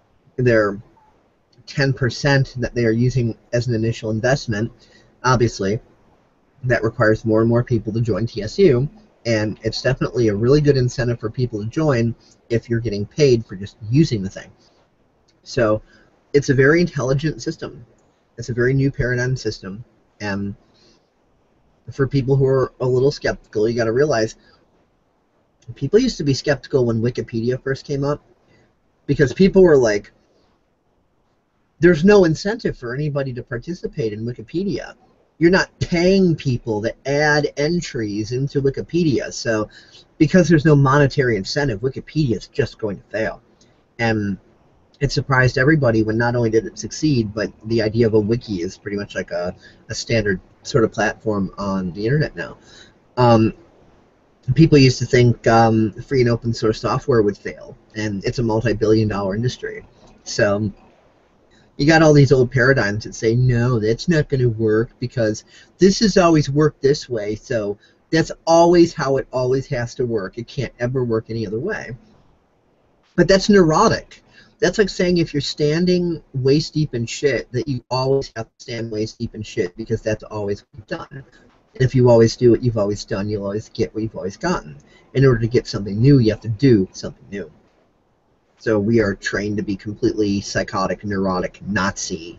Speaker 1: 10% that they are using as an initial investment, obviously that requires more and more people to join TSU, and it's definitely a really good incentive for people to join if you're getting paid for just using the thing. So it's a very intelligent system. It's a very new paradigm system, and for people who are a little skeptical, you got to realize people used to be skeptical when Wikipedia first came up, because people were like, there's no incentive for anybody to participate in Wikipedia. You're not paying people to add entries into Wikipedia, so because there's no monetary incentive, Wikipedia is just going to fail. And it surprised everybody when not only did it succeed, but the idea of a wiki is pretty much like a standard sort of platform on the internet now. People used to think free and open source software would fail, and it's a multi-billion-dollar industry. So you got all these old paradigms that say, no, that's not going to work because this has always worked this way, so that's always how it always has to work. It can't ever work any other way. But that's neurotic. That's like saying if you're standing waist deep in shit, that you always have to stand waist deep in shit because that's always what you've done. And if you always do what you've always done, you'll always get what you've always gotten. In order to get something new, you have to do something new. So we are trained to be completely psychotic, neurotic, Nazi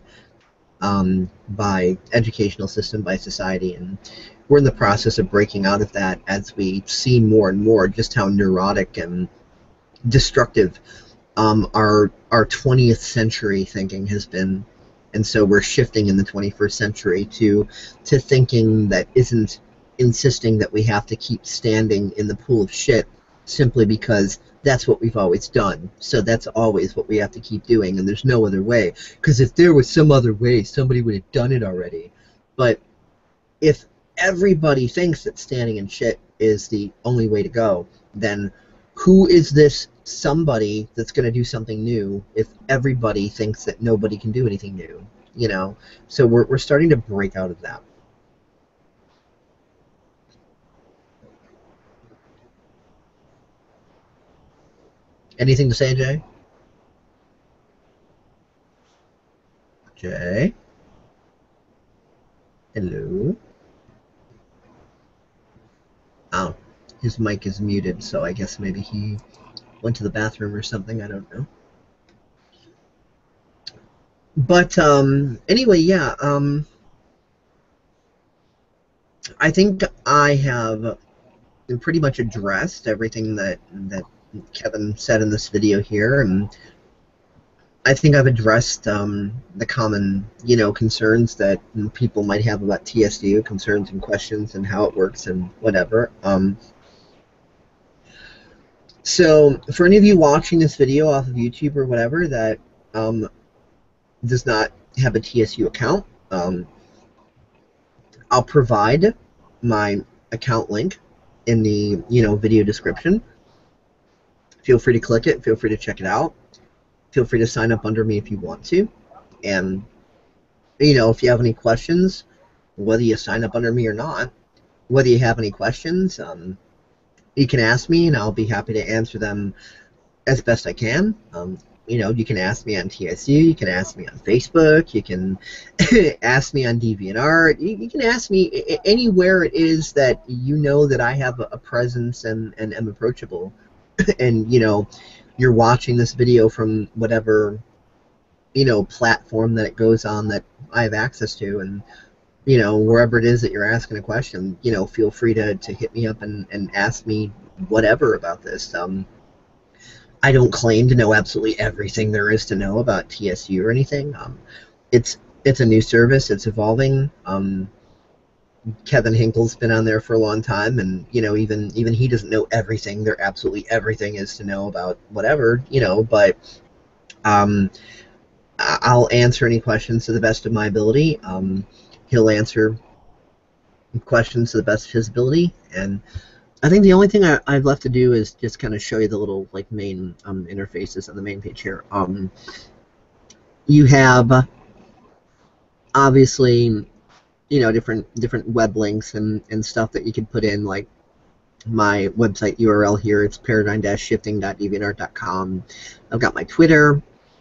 Speaker 1: by educational system, by society, and we're in the process of breaking out of that as we see more and more just how neurotic and destructive our 20th century thinking has been. And so we're shifting in the 21st century to thinking that isn't insisting that we have to keep standing in the pool of shit simply because that's what we've always done. So that's always what we have to keep doing, and there's no other way. Because if there was some other way, somebody would have done it already. But if everybody thinks that standing in shit is the only way to go, then who is this somebody that's going to do something new if everybody thinks that nobody can do anything new? You know? So we're starting to break out of that. Anything to say, Jay? Jay? Hello? Oh, his mic is muted, so I guess maybe he went to the bathroom or something, I don't know. But anyway, yeah, I think I have pretty much addressed everything that Kevin said in this video here, and I think I've addressed the common, concerns that people might have about TSU, concerns and questions and how it works and whatever. So for any of you watching this video off of YouTube or whatever that does not have a TSU account, I'll provide my account link in the video description. Feel free to click it. Feel free to check it out. Feel free to sign up under me if you want to. And if you have any questions, whether you sign up under me or not, whether you have any questions, you can ask me, and I'll be happy to answer them as best I can. You can ask me on TSU, you can ask me on Facebook, you can ask me on DeviantArt, you can ask me anywhere it is that that I have a presence and am approachable. And, you're watching this video from whatever, platform that it goes on that I have access to, and, wherever it is that you're asking a question, feel free to hit me up and ask me whatever about this. I don't claim to know absolutely everything there is to know about TSU or anything. It's a new service. It's evolving. Kevin Hinkle's been on there for a long time, and even he doesn't know everything. There absolutely everything is to know about whatever, but I'll answer any questions to the best of my ability. He'll answer questions to the best of his ability, and I think the only thing I've left to do is just kind of show you the little main interfaces on the main page here. You have obviously different web links and stuff that you can put in, like my website URL here. It's paradigm-shifting.deviantart.com. I've got my Twitter,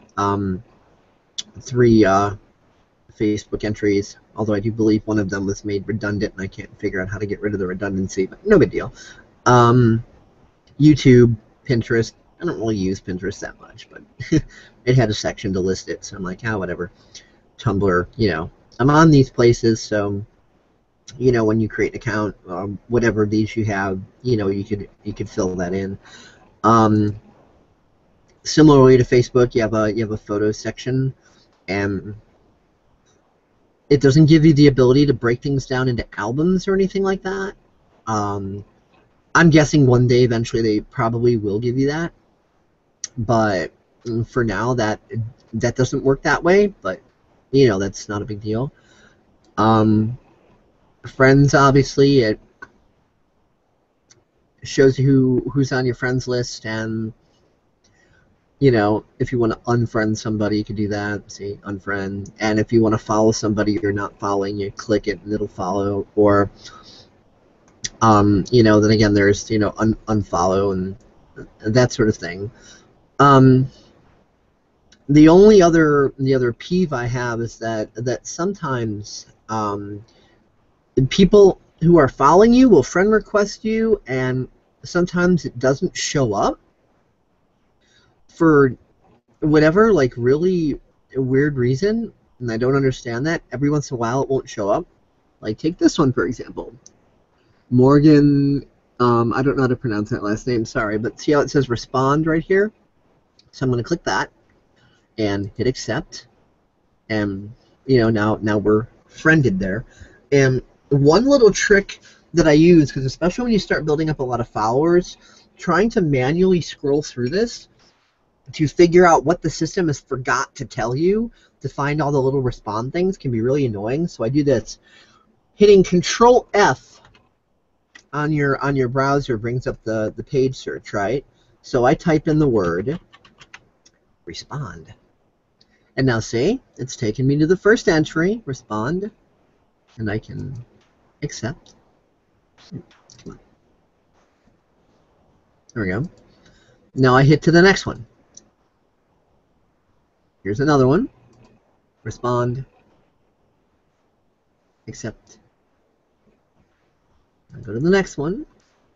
Speaker 1: 3 Facebook entries, although I do believe one of them was made redundant and I can't figure out how to get rid of the redundancy, but no big deal. YouTube, Pinterest. I don't really use Pinterest that much, but it had a section to list it, so I'm like, whatever. Tumblr, I'm on these places, so when you create an account, whatever these you have, you could fill that in. Similarly to Facebook, you have a photo section, and it doesn't give you the ability to break things down into albums or anything like that. I'm guessing one day eventually they probably will give you that, but for now that doesn't work that way. But that's not a big deal. Friends, obviously, it shows you who's on your friends list, and if you want to unfriend somebody, you can do that. See, unfriend. And if you want to follow somebody you're not following, you click it and it'll follow. Or then again, there's unfollow and that sort of thing. The other peeve I have is that sometimes people who are following you will friend request you, and sometimes it doesn't show up for whatever, like, really weird reason, and I don't understand that. Every once in a while it won't show up. Like, take this one, for example. Morgan, I don't know how to pronounce that last name, sorry, but see how it says respond right here? So I'm going to click that and hit accept, and now we're friended there. And one little trick that I use, because especially when you start building up a lot of followers, trying to manually scroll through this to figure out what the system has forgot to tell you to find all the little respond things can be really annoying. So I do this. Hitting Control F on your browser brings up the page search, right? So I type in the word respond. And now see, it's taken me to the first entry, respond, and I can accept. Come on. There we go. Now I hit to the next one. Here's another one. Respond. Accept. I go to the next one.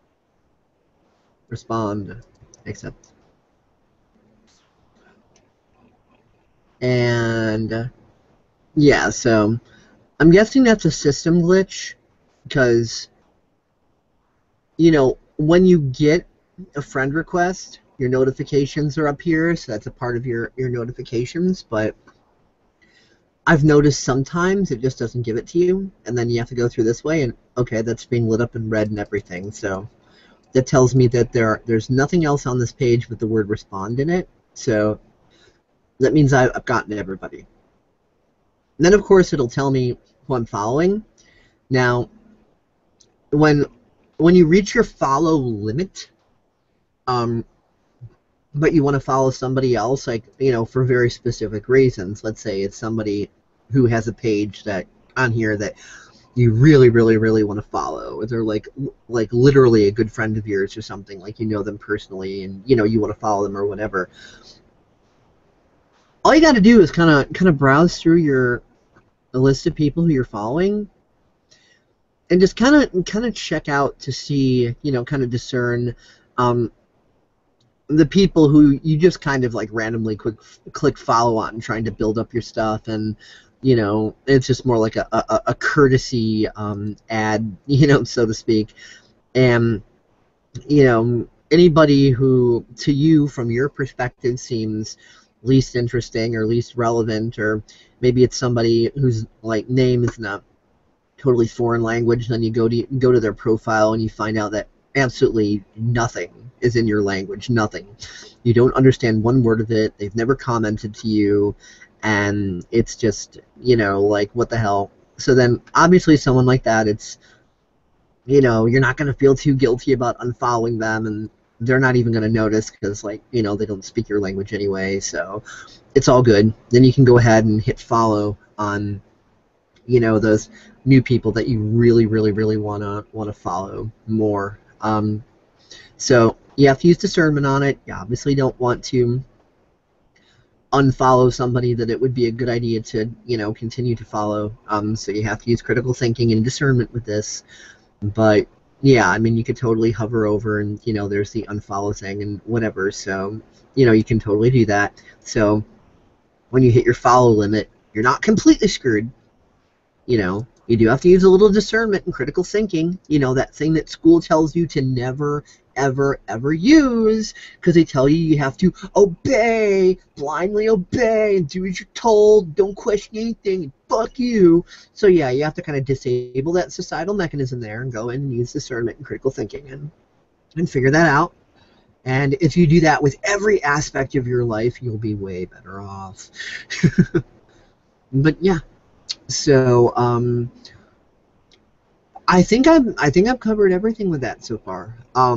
Speaker 1: Respond. Accept. And yeah, so I'm guessing that's a system glitch, because when you get a friend request, your notifications are up here, so that's a part of your notifications, but I've noticed sometimes it just doesn't give it to you, and then you have to go through this way, and okay, that's being lit up in red and everything, so that tells me that there's nothing else on this page with the word respond in it, so that means I've gotten everybody. And then, of course, it'll tell me who I'm following. Now, when you reach your follow limit, but you want to follow somebody else, like, for very specific reasons. Let's say it's somebody who has a page that on here that you really, really, really want to follow. Or they're like literally a good friend of yours or something, like them personally, and you want to follow them or whatever. All you got to do is kind of browse through a list of people who you're following, and just kind of check out to see, kind of discern the people who you just kind of like randomly click follow on, trying to build up your stuff, and it's just more like a courtesy ad, so to speak, and anybody who to you from your perspective seems least interesting or least relevant, or maybe it's somebody whose like name is in a totally foreign language, and then you go to their profile and you find out that absolutely nothing is in your language, nothing. You don't understand one word of it, they've never commented to you, and it's just, like, what the hell. So then obviously someone like that, it's, you're not going to feel too guilty about unfollowing them, and they're not even going to notice because, like, they don't speak your language anyway, so it's all good. Then you can go ahead and hit follow on, those new people that you really, really, really want to follow more. So you have to use discernment on it. You obviously don't want to unfollow somebody that it would be a good idea to, continue to follow. So you have to use critical thinking and discernment with this. But yeah, I mean, you could totally hover over and, there's the unfollow thing and whatever. So, you can totally do that. So when you hit your follow limit, you're not completely screwed. You do have to use a little discernment and critical thinking, that thing that school tells you to never, ever, ever use, because they tell you have to obey, blindly obey, and do as you're told, don't question anything, fuck you. So yeah, you have to kind of disable that societal mechanism there and go in and use discernment and critical thinking and figure that out. And if you do that with every aspect of your life, you'll be way better off. But yeah. So I think I've covered everything with that so far.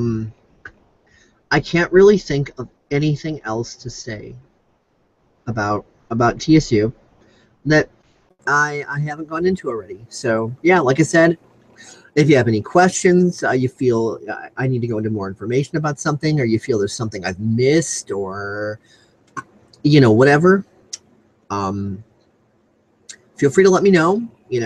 Speaker 1: I can't really think of anything else to say about TSU that I haven't gone into already. So yeah, like I said, if you have any questions, you feel I need to go into more information about something, or you feel there's something I've missed, or whatever, feel free to let me know.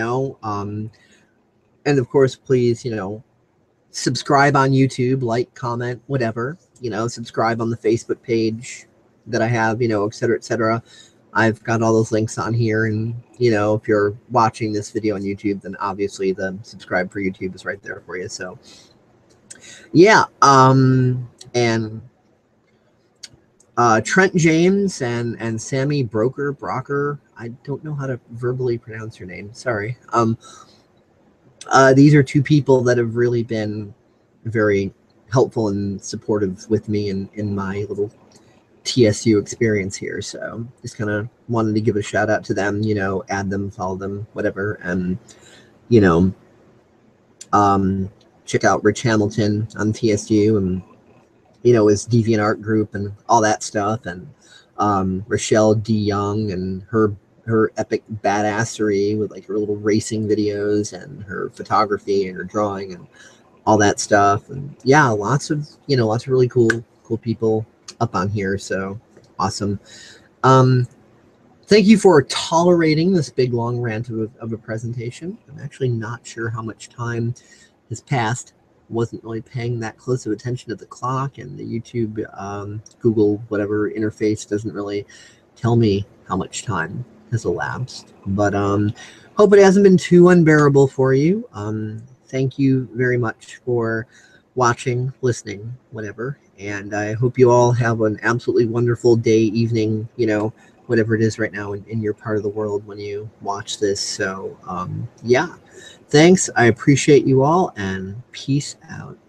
Speaker 1: And of course, please, subscribe on YouTube, like, comment, whatever. Subscribe on the Facebook page that I have, et cetera, et cetera. I've got all those links on here, and if you're watching this video on YouTube, then obviously the subscribe for YouTube is right there for you. So yeah, and Trent James and Sammy Broker, I don't know how to verbally pronounce your name, sorry. These are two people that have really been very helpful and supportive with me in my little TSU experience here. So just kind of wanted to give a shout out to them, add them, follow them, whatever. And, check out Rich Hamilton on TSU and, his DeviantArt group and all that stuff. And Rochelle D. Young and her epic badassery with like her little racing videos and her photography and her drawing and all that stuff. And yeah, lots of really cool people up on here. So awesome. Thank you for tolerating this big long rant of a presentation. I'm actually not sure how much time has passed. Wasn't really paying that close of attention to the clock, and the YouTube, Google, whatever interface doesn't really tell me how much time has elapsed. But hope it hasn't been too unbearable for you. Thank you very much for watching, listening, whatever. And I hope you all have an absolutely wonderful day, evening, whatever it is right now in your part of the world when you watch this. So yeah, thanks. I appreciate you all, and peace out.